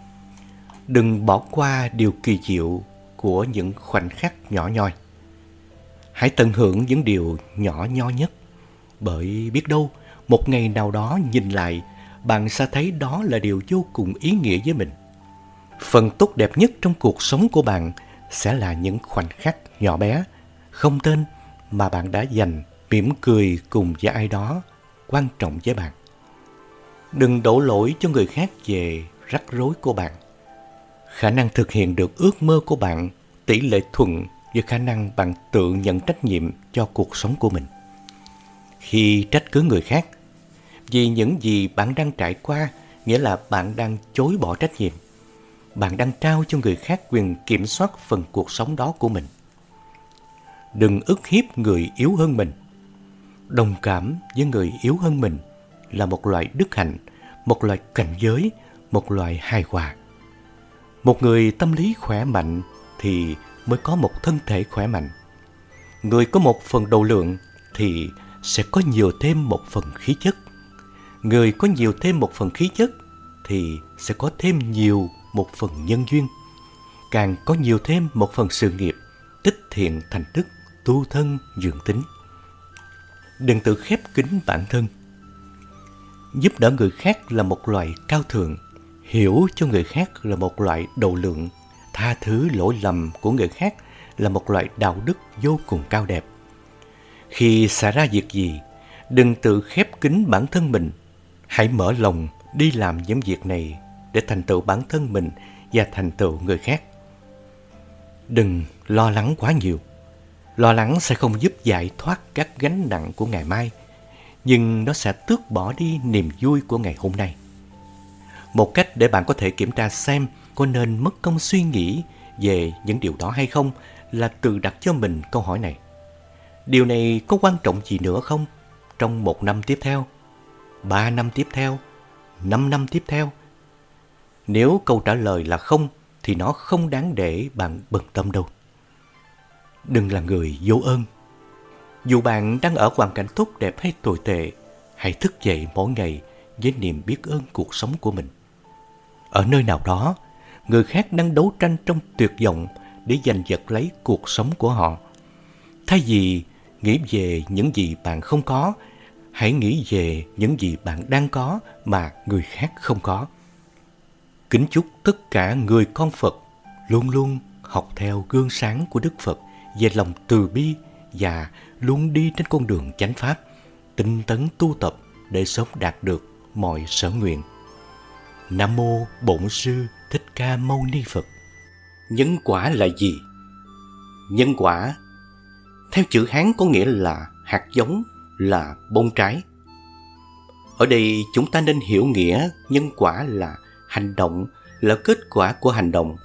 Đừng bỏ qua điều kỳ diệu của những khoảnh khắc nhỏ nhoi. Hãy tận hưởng những điều nhỏ nhoi nhất, bởi biết đâu một ngày nào đó nhìn lại, bạn sẽ thấy đó là điều vô cùng ý nghĩa với mình. Phần tốt đẹp nhất trong cuộc sống của bạn sẽ là những khoảnh khắc nhỏ bé, không tên mà bạn đã dành mỉm cười cùng với ai đó quan trọng với bạn. Đừng đổ lỗi cho người khác về rắc rối của bạn. Khả năng thực hiện được ước mơ của bạn tỷ lệ thuận với khả năng bạn tự nhận trách nhiệm cho cuộc sống của mình. Khi trách cứ người khác vì những gì bạn đang trải qua, nghĩa là bạn đang chối bỏ trách nhiệm. Bạn đang trao cho người khác quyền kiểm soát phần cuộc sống đó của mình. Đừng ức hiếp người yếu hơn mình. Đồng cảm với người yếu hơn mình là một loại đức hạnh, một loại cảnh giới, một loại hài hòa. Một người tâm lý khỏe mạnh thì mới có một thân thể khỏe mạnh. Người có một phần độ lượng thì sẽ có nhiều thêm một phần khí chất. Người có nhiều thêm một phần khí chất thì sẽ có thêm nhiều một phần nhân duyên. Càng có nhiều thêm một phần sự nghiệp, tích thiện thành đức, tu thân dưỡng tính. Đừng tự khép kín bản thân. Giúp đỡ người khác là một loại cao thượng. Hiểu cho người khác là một loại độ lượng. Tha thứ lỗi lầm của người khác là một loại đạo đức vô cùng cao đẹp. Khi xảy ra việc gì, đừng tự khép kín bản thân mình. Hãy mở lòng đi làm những việc này để thành tựu bản thân mình và thành tựu người khác. Đừng lo lắng quá nhiều. Lo lắng sẽ không giúp giải thoát các gánh nặng của ngày mai, nhưng nó sẽ tước bỏ đi niềm vui của ngày hôm nay. Một cách để bạn có thể kiểm tra xem có nên mất công suy nghĩ về những điều đó hay không là tự đặt cho mình câu hỏi này. Điều này có quan trọng gì nữa không trong một năm tiếp theo, ba năm tiếp theo, năm năm tiếp theo? Nếu câu trả lời là không thì nó không đáng để bạn bận tâm đâu. Đừng là người vô ơn. Dù bạn đang ở hoàn cảnh tốt đẹp hay tồi tệ, hãy thức dậy mỗi ngày với niềm biết ơn cuộc sống của mình. Ở nơi nào đó, người khác đang đấu tranh trong tuyệt vọng để giành giật lấy cuộc sống của họ. Thay vì nghĩ về những gì bạn không có, hãy nghĩ về những gì bạn đang có mà người khác không có. Kính chúc tất cả người con Phật luôn luôn học theo gương sáng của Đức Phật về lòng từ bi và luôn đi trên con đường chánh pháp, tinh tấn tu tập để sớm đạt được mọi sở nguyện. Nam mô Bổn Sư Thích Ca Mâu Ni Phật. Nhân quả là gì? Nhân quả theo chữ Hán có nghĩa là hạt giống, là bông trái. Ở đây chúng ta nên hiểu nghĩa nhân quả là hành động, là kết quả của hành động.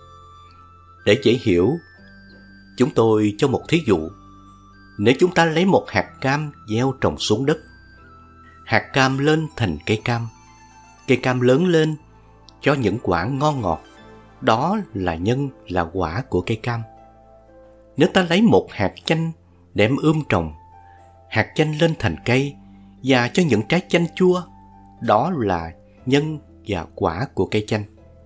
Để dễ hiểu, chúng tôi cho một thí dụ. Nếu chúng ta lấy một hạt cam gieo trồng xuống đất, hạt cam lên thành cây cam, cây cam lớn lên cho những quả ngon ngọt, đó là nhân, là quả của cây cam. Nếu ta lấy một hạt chanh đem ươm trồng, hạt chanh lên thành cây và cho những trái chanh chua, đó là nhân và quả của cây chanh.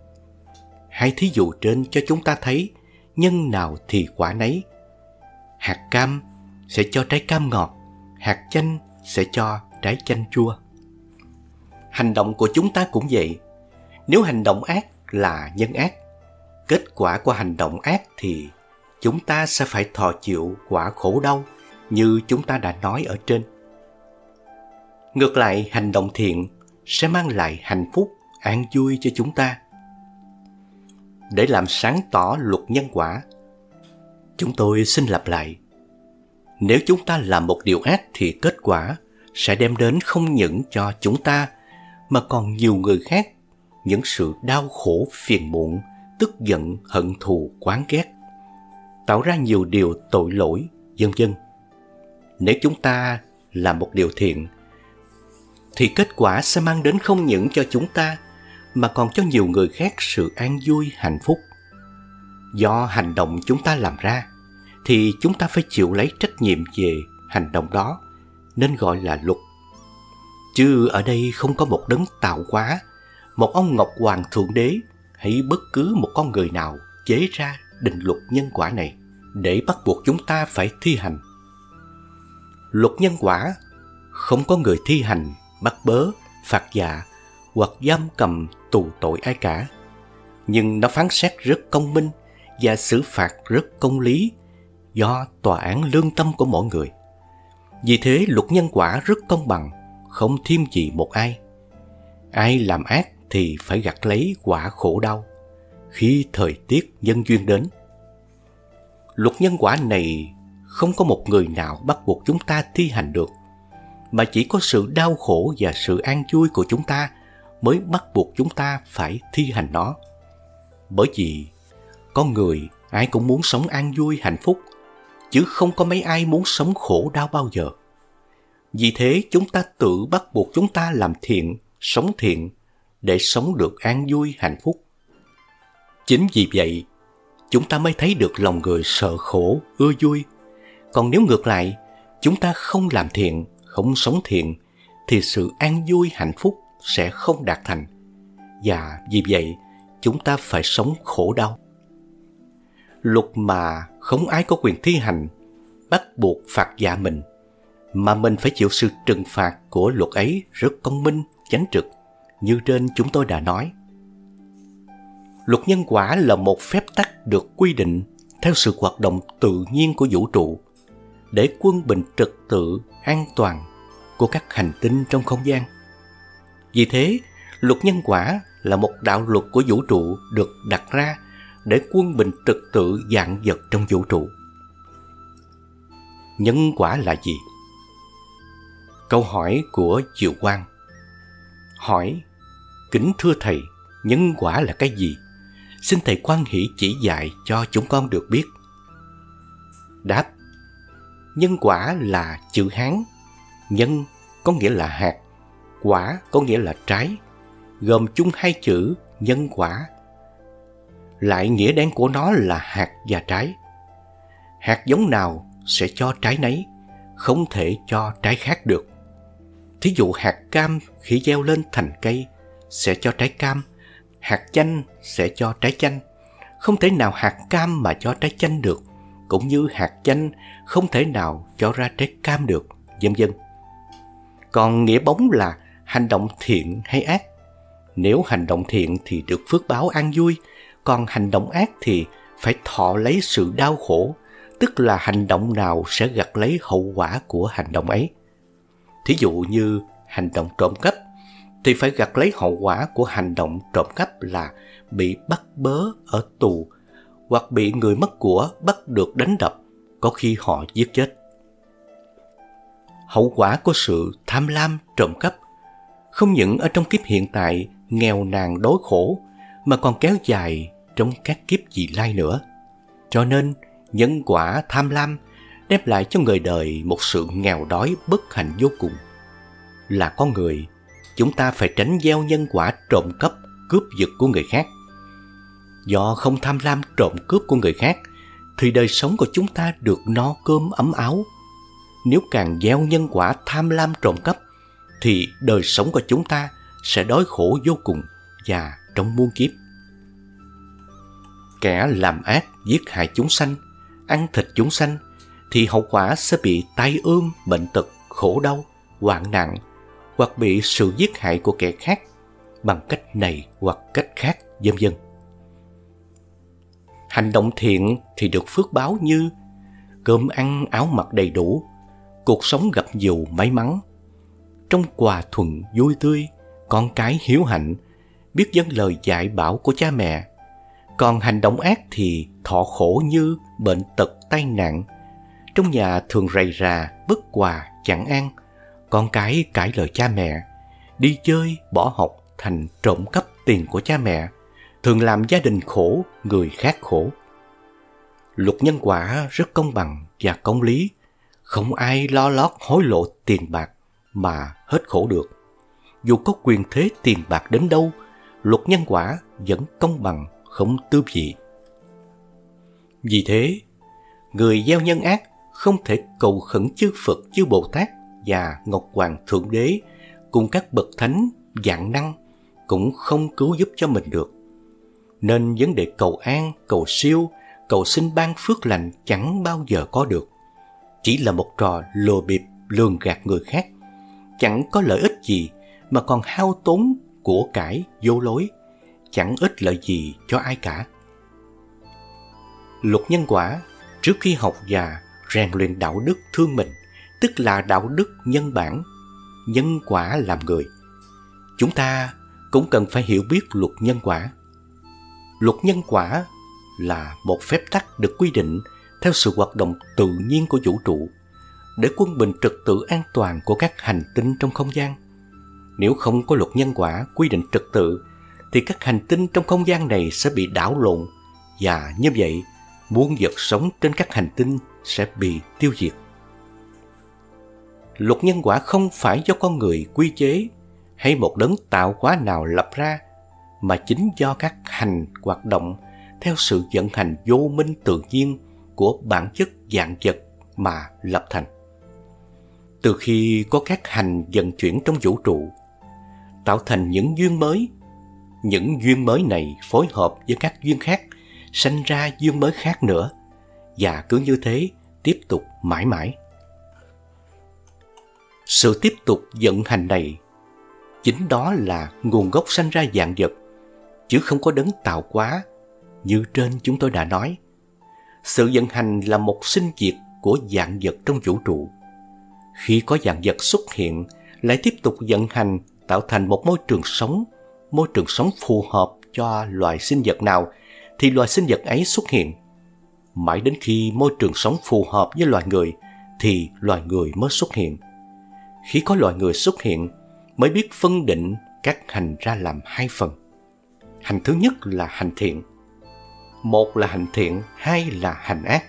Hai thí dụ trên cho chúng ta thấy nhân nào thì quả nấy. Hạt cam sẽ cho trái cam ngọt, hạt chanh sẽ cho trái chanh chua. Hành động của chúng ta cũng vậy. Nếu hành động ác là nhân ác, kết quả của hành động ác thì chúng ta sẽ phải thọ chịu quả khổ đau như chúng ta đã nói ở trên. Ngược lại, hành động thiện sẽ mang lại hạnh phúc, an vui cho chúng ta. Để làm sáng tỏ luật nhân quả, chúng tôi xin lặp lại. Nếu chúng ta làm một điều ác thì kết quả sẽ đem đến không những cho chúng ta mà còn nhiều người khác những sự đau khổ, phiền muộn, tức giận, hận thù, oán ghét, tạo ra nhiều điều tội lỗi, vân vân. Nếu chúng ta làm một điều thiện thì kết quả sẽ mang đến không những cho chúng ta mà còn cho nhiều người khác sự an vui, hạnh phúc. Do hành động chúng ta làm ra thì chúng ta phải chịu lấy trách nhiệm về hành động đó, nên gọi là luật. Chứ ở đây không có một đấng tạo hóa, một ông Ngọc Hoàng Thượng Đế hay bất cứ một con người nào chế ra định luật nhân quả này để bắt buộc chúng ta phải thi hành. Luật nhân quả không có người thi hành, bắt bớ, phạt vạ hoặc giam cầm tù tội ai cả. Nhưng nó phán xét rất công minh và xử phạt rất công lý do tòa án lương tâm của mỗi người. Vì thế luật nhân quả rất công bằng, không thêm gì một ai. Ai làm ác thì phải gặt lấy quả khổ đau khi thời tiết nhân duyên đến. Luật nhân quả này không có một người nào bắt buộc chúng ta thi hành được, mà chỉ có sự đau khổ và sự an vui của chúng ta mới bắt buộc chúng ta phải thi hành nó. Bởi vì con người ai cũng muốn sống an vui hạnh phúc, chứ không có mấy ai muốn sống khổ đau bao giờ. Vì thế chúng ta tự bắt buộc chúng ta làm thiện, sống thiện để sống được an vui hạnh phúc. Chính vì vậy, chúng ta mới thấy được lòng người sợ khổ, ưa vui. Còn nếu ngược lại, chúng ta không làm thiện, không sống thiện, thì sự an vui hạnh phúc sẽ không đạt thành. Và vì vậy, chúng ta phải sống khổ đau. Luật mà không ai có quyền thi hành, bắt buộc phạt vạ mình, mà mình phải chịu sự trừng phạt của luật ấy rất công minh, chánh trực, như trên chúng tôi đã nói. Luật nhân quả là một phép tắc được quy định theo sự hoạt động tự nhiên của vũ trụ để quân bình trật tự, an toàn của các hành tinh trong không gian. Vì thế, luật nhân quả là một đạo luật của vũ trụ được đặt ra để quân bình trật tự vạn vật trong vũ trụ. Nhân quả là gì? Câu hỏi của Diệu Quang hỏi: Kính thưa Thầy, nhân quả là cái gì? Xin Thầy khoan hỷ chỉ dạy cho chúng con được biết. Đáp: nhân quả là chữ Hán. Nhân có nghĩa là hạt, quả có nghĩa là trái, gồm chung hai chữ nhân quả. Lại nghĩa đen của nó là hạt và trái. Hạt giống nào sẽ cho trái nấy, không thể cho trái khác được. Thí dụ hạt cam khi gieo lên thành cây sẽ cho trái cam, hạt chanh sẽ cho trái chanh. Không thể nào hạt cam mà cho trái chanh được, cũng như hạt chanh không thể nào cho ra trái cam được, vân vân. Còn nghĩa bóng là hành động thiện hay ác. Nếu hành động thiện thì được phước báo an vui, còn hành động ác thì phải thọ lấy sự đau khổ, tức là hành động nào sẽ gặt lấy hậu quả của hành động ấy. Thí dụ như hành động trộm cắp thì phải gặt lấy hậu quả của hành động trộm cắp là bị bắt bớ ở tù, hoặc bị người mất của bắt được đánh đập, có khi họ giết chết. Hậu quả của sự tham lam trộm cắp không những ở trong kiếp hiện tại nghèo nàn đói khổ, mà còn kéo dài trong các kiếp vị lai nữa. Cho nên nhân quả tham lam đem lại cho người đời một sự nghèo đói bất hạnh vô cùng. Là con người, chúng ta phải tránh gieo nhân quả trộm cắp, cướp giật của người khác. Do không tham lam trộm cướp của người khác thì đời sống của chúng ta được no cơm ấm áo. Nếu càng gieo nhân quả tham lam trộm cắp thì đời sống của chúng ta sẽ đói khổ vô cùng và trong muôn kiếp. Kẻ làm ác giết hại chúng sanh, ăn thịt chúng sanh thì hậu quả sẽ bị tai ương, bệnh tật, khổ đau, hoạn nạn, hoặc bị sự giết hại của kẻ khác bằng cách này hoặc cách khác, vân vân. Hành động thiện thì được phước báo như cơm ăn áo mặc đầy đủ, cuộc sống gặp nhiều may mắn, trong hòa thuận vui tươi, con cái hiếu hạnh, biết vâng lời dạy bảo của cha mẹ. Còn hành động ác thì thọ khổ như bệnh tật, tai nạn, trong nhà thường rầy rà, bất hòa, chẳng an, con cái cãi lời cha mẹ, đi chơi, bỏ học thành trộm cắp tiền của cha mẹ, thường làm gia đình khổ, người khác khổ. Luật nhân quả rất công bằng và công lý, không ai lo lót hối lộ tiền bạc mà hết khổ được. Dù có quyền thế tiền bạc đến đâu, luật nhân quả vẫn công bằng, không tư vị. Vì thế, người gieo nhân ác không thể cầu khẩn chư Phật, chư Bồ Tát và Ngọc Hoàng Thượng Đế cùng các bậc thánh vạn năng cũng không cứu giúp cho mình được. Nên vấn đề cầu an, cầu siêu, cầu xin ban phước lành chẳng bao giờ có được. Chỉ là một trò lừa bịp, lường gạt người khác, chẳng có lợi ích gì mà còn hao tốn của cải vô lối, chẳng ích lợi gì cho ai cả. Luật nhân quả trước khi học và rèn luyện đạo đức thương mình, tức là đạo đức nhân bản, nhân quả làm người, chúng ta cũng cần phải hiểu biết luật nhân quả. Luật nhân quả là một phép tắc được quy định theo sự hoạt động tự nhiên của vũ trụ để quân bình trật tự an toàn của các hành tinh trong không gian. Nếu không có luật nhân quả quy định trật tự thì các hành tinh trong không gian này sẽ bị đảo lộn, và như vậy muôn vật sống trên các hành tinh sẽ bị tiêu diệt. Luật nhân quả không phải do con người quy chế hay một đấng tạo hóa nào lập ra, mà chính do các hành hoạt động theo sự vận hành vô minh tự nhiên của bản chất vạn vật mà lập thành. Từ khi có các hành vận chuyển trong vũ trụ, tạo thành những duyên mới, những duyên mới này phối hợp với các duyên khác, sanh ra duyên mới khác nữa, và cứ như thế tiếp tục mãi mãi. Sự tiếp tục vận hành này chính đó là nguồn gốc sanh ra vạn vật, chứ không có đấng tạo hóa như trên chúng tôi đã nói. Sự vận hành là một sinh diệt của vạn vật trong vũ trụ. Khi có vạn vật xuất hiện, lại tiếp tục vận hành tạo thành một môi trường sống, môi trường sống phù hợp cho loài sinh vật nào thì loài sinh vật ấy xuất hiện. Mãi đến khi môi trường sống phù hợp với loài người thì loài người mới xuất hiện. Khi có loài người xuất hiện mới biết phân định các hành ra làm hai phần. Hành thứ nhất là hành thiện. Một là hành thiện, hai là hành ác.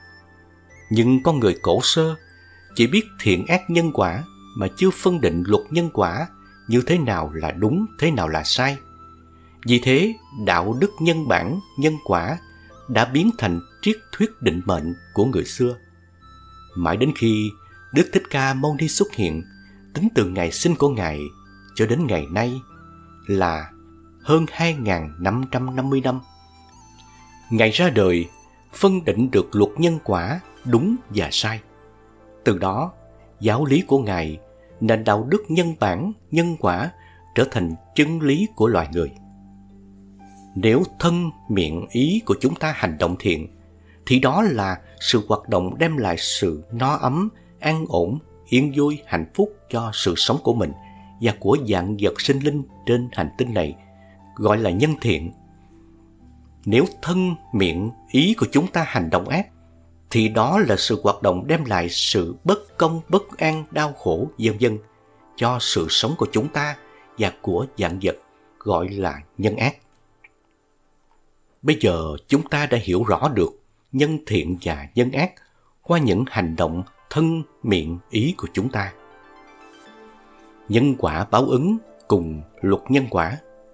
Nhưng con người cổ xưa chỉ biết thiện ác nhân quả mà chưa phân định luật nhân quả như thế nào là đúng, thế nào là sai. Vì thế, đạo đức nhân bản, nhân quả đã biến thành triết thuyết định mệnh của người xưa. Mãi đến khi Đức Thích Ca Mâu Ni xuất hiện, tính từ ngày sinh của Ngài cho đến ngày nay là hơn hai nghìn năm trăm năm mươi năm. Ngài ra đời, phân định được luật nhân quả đúng và sai. Từ đó, giáo lý của Ngài, nền đạo đức nhân bản, nhân quả trở thành chân lý của loài người. Nếu thân, miệng, ý của chúng ta hành động thiện, thì đó là sự hoạt động đem lại sự no ấm, an ổn, yên vui, hạnh phúc cho sự sống của mình và của vạn vật sinh linh trên hành tinh này, gọi là nhân thiện. Nếu thân, miệng, ý của chúng ta hành động ác, thì đó là sự hoạt động đem lại sự bất công, bất an, đau khổ, vân vân cho sự sống của chúng ta và của vạn vật, gọi là nhân ác. Bây giờ chúng ta đã hiểu rõ được nhân thiện và nhân ác qua những hành động thân, miệng, ý của chúng ta. Nhân quả báo ứng cùng luật nhân quả.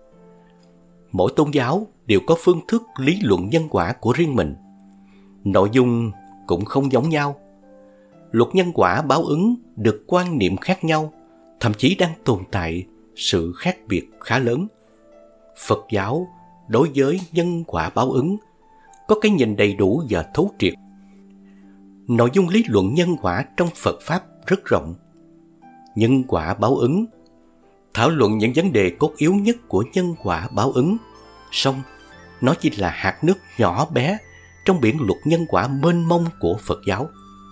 Mỗi tôn giáo đều có phương thức lý luận nhân quả của riêng mình. Nội dung cũng không giống nhau. Luật nhân quả báo ứng được quan niệm khác nhau, thậm chí đang tồn tại sự khác biệt khá lớn. Phật giáo đối với nhân quả báo ứng có cái nhìn đầy đủ và thấu triệt. Nội dung lý luận nhân quả trong Phật Pháp rất rộng. Nhân quả báo ứng thảo luận những vấn đề cốt yếu nhất của nhân quả báo ứng, song nó chỉ là hạt nước nhỏ bé trong biển luật nhân quả mênh mông của Phật giáo.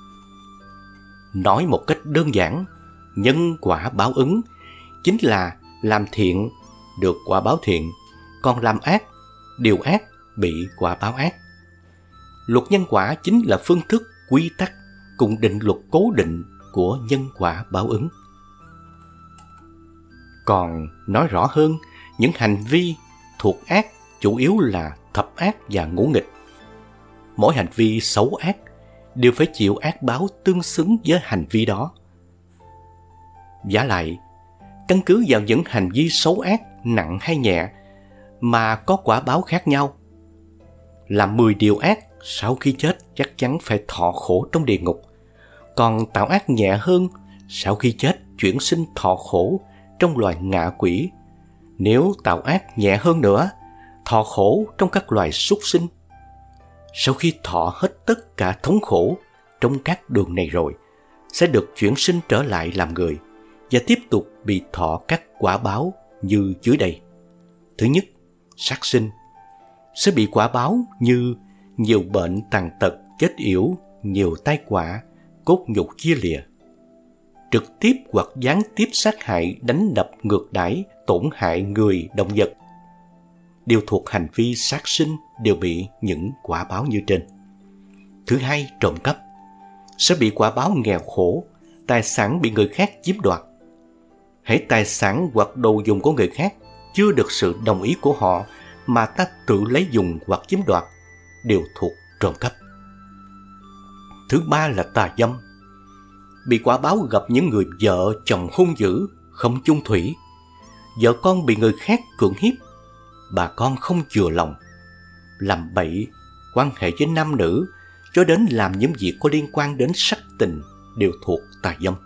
Nói một cách đơn giản, nhân quả báo ứng chính là làm thiện được quả báo thiện, còn làm ác, điều ác bị quả báo ác. Luật nhân quả chính là phương thức, quy tắc cùng định luật cố định của nhân quả báo ứng. Còn nói rõ hơn, những hành vi thuộc ác chủ yếu là thập ác và ngũ nghịch. Mỗi hành vi xấu ác đều phải chịu ác báo tương xứng với hành vi đó. Vả lại, căn cứ vào những hành vi xấu ác nặng hay nhẹ mà có quả báo khác nhau. Làm mười điều ác sau khi chết chắc chắn phải thọ khổ trong địa ngục, còn tạo ác nhẹ hơn sau khi chết chuyển sinh thọ khổ trong loài ngạ quỷ. Nếu tạo ác nhẹ hơn nữa, thọ khổ trong các loài súc sinh. Sau khi thọ hết tất cả thống khổ trong các đường này rồi, sẽ được chuyển sinh trở lại làm người và tiếp tục bị thọ các quả báo như dưới đây. Thứ nhất, sát sinh sẽ bị quả báo như nhiều bệnh tàn tật, chết yểu, nhiều tai họa, cốt nhục chia lìa. Trực tiếp hoặc gián tiếp sát hại, đánh đập, ngược đãi, tổn hại người, động vật. Đều thuộc hành vi sát sinh đều bị những quả báo như trên. Thứ hai, trộm cắp sẽ bị quả báo nghèo khổ, tài sản bị người khác chiếm đoạt. Hễ tài sản hoặc đồ dùng của người khác chưa được sự đồng ý của họ mà ta tự lấy dùng hoặc chiếm đoạt đều thuộc trộm cắp. Thứ ba là tà dâm, bị quả báo gặp những người vợ chồng hung dữ, không chung thủy. Vợ con bị người khác cưỡng hiếp, bà con không chừa lòng, làm bậy, quan hệ với nam nữ, cho đến làm những việc có liên quan đến sắc tình đều thuộc tà dâm.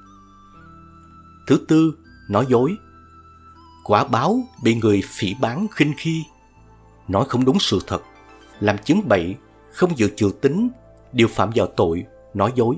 Thứ tư, nói dối, quả báo bị người phỉ báng khinh khi, nói không đúng sự thật, làm chứng bậy, không dự trù tín, đều phạm vào tội nói dối.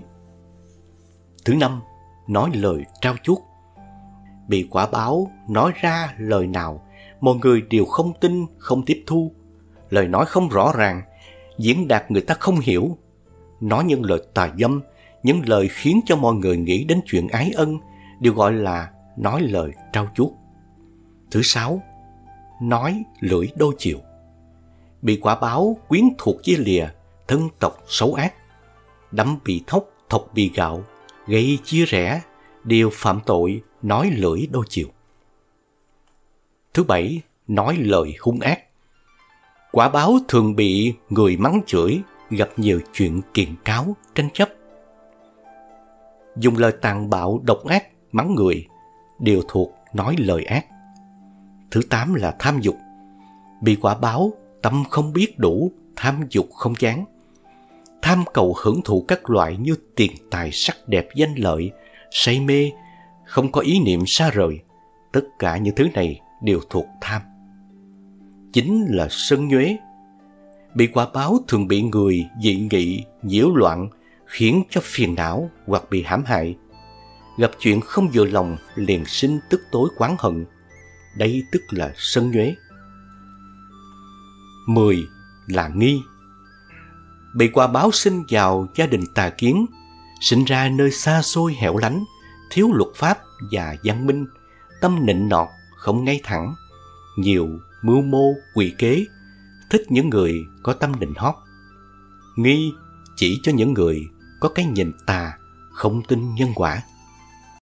Thứ năm, nói lời trao chuốt, bị quả báo nói ra lời nào mọi người đều không tin, không tiếp thu, lời nói không rõ ràng, diễn đạt người ta không hiểu, nói những lời tà dâm, những lời khiến cho mọi người nghĩ đến chuyện ái ân đều gọi là nói lời trao chuốt. Thứ sáu, nói lưỡi đôi chiều, bị quả báo quyến thuộc chia lìa, thân tộc xấu ác, đắm bị thóc, thọc bị gạo, gây chia rẽ, đều phạm tội nói lưỡi đôi chiều. Thứ bảy, nói lời hung ác. Quả báo thường bị người mắng chửi, gặp nhiều chuyện kiện cáo, tranh chấp. Dùng lời tàn bạo, độc ác, mắng người đều thuộc nói lời ác. Thứ tám là tham dục. Bị quả báo, tâm không biết đủ, tham dục không chán. Tham cầu hưởng thụ các loại như tiền tài, sắc đẹp, danh lợi, say mê, không có ý niệm xa rời. Tất cả những thứ này đều thuộc tham. Chính là sân nhuế. Bị quả báo thường bị người dị nghị, nhiễu loạn, khiến cho phiền não hoặc bị hãm hại. Gặp chuyện không vừa lòng liền sinh tức tối oán hận. Đây tức là sân nhuế. Mười là nghi. Bị quả báo sinh vào gia đình tà kiến, sinh ra nơi xa xôi hẻo lánh, thiếu luật pháp và văn minh, tâm nịnh nọt, không ngay thẳng, nhiều mưu mô quỷ kế, thích những người có tâm nịnh hót. Nghi chỉ cho những người có cái nhìn tà, không tin nhân quả.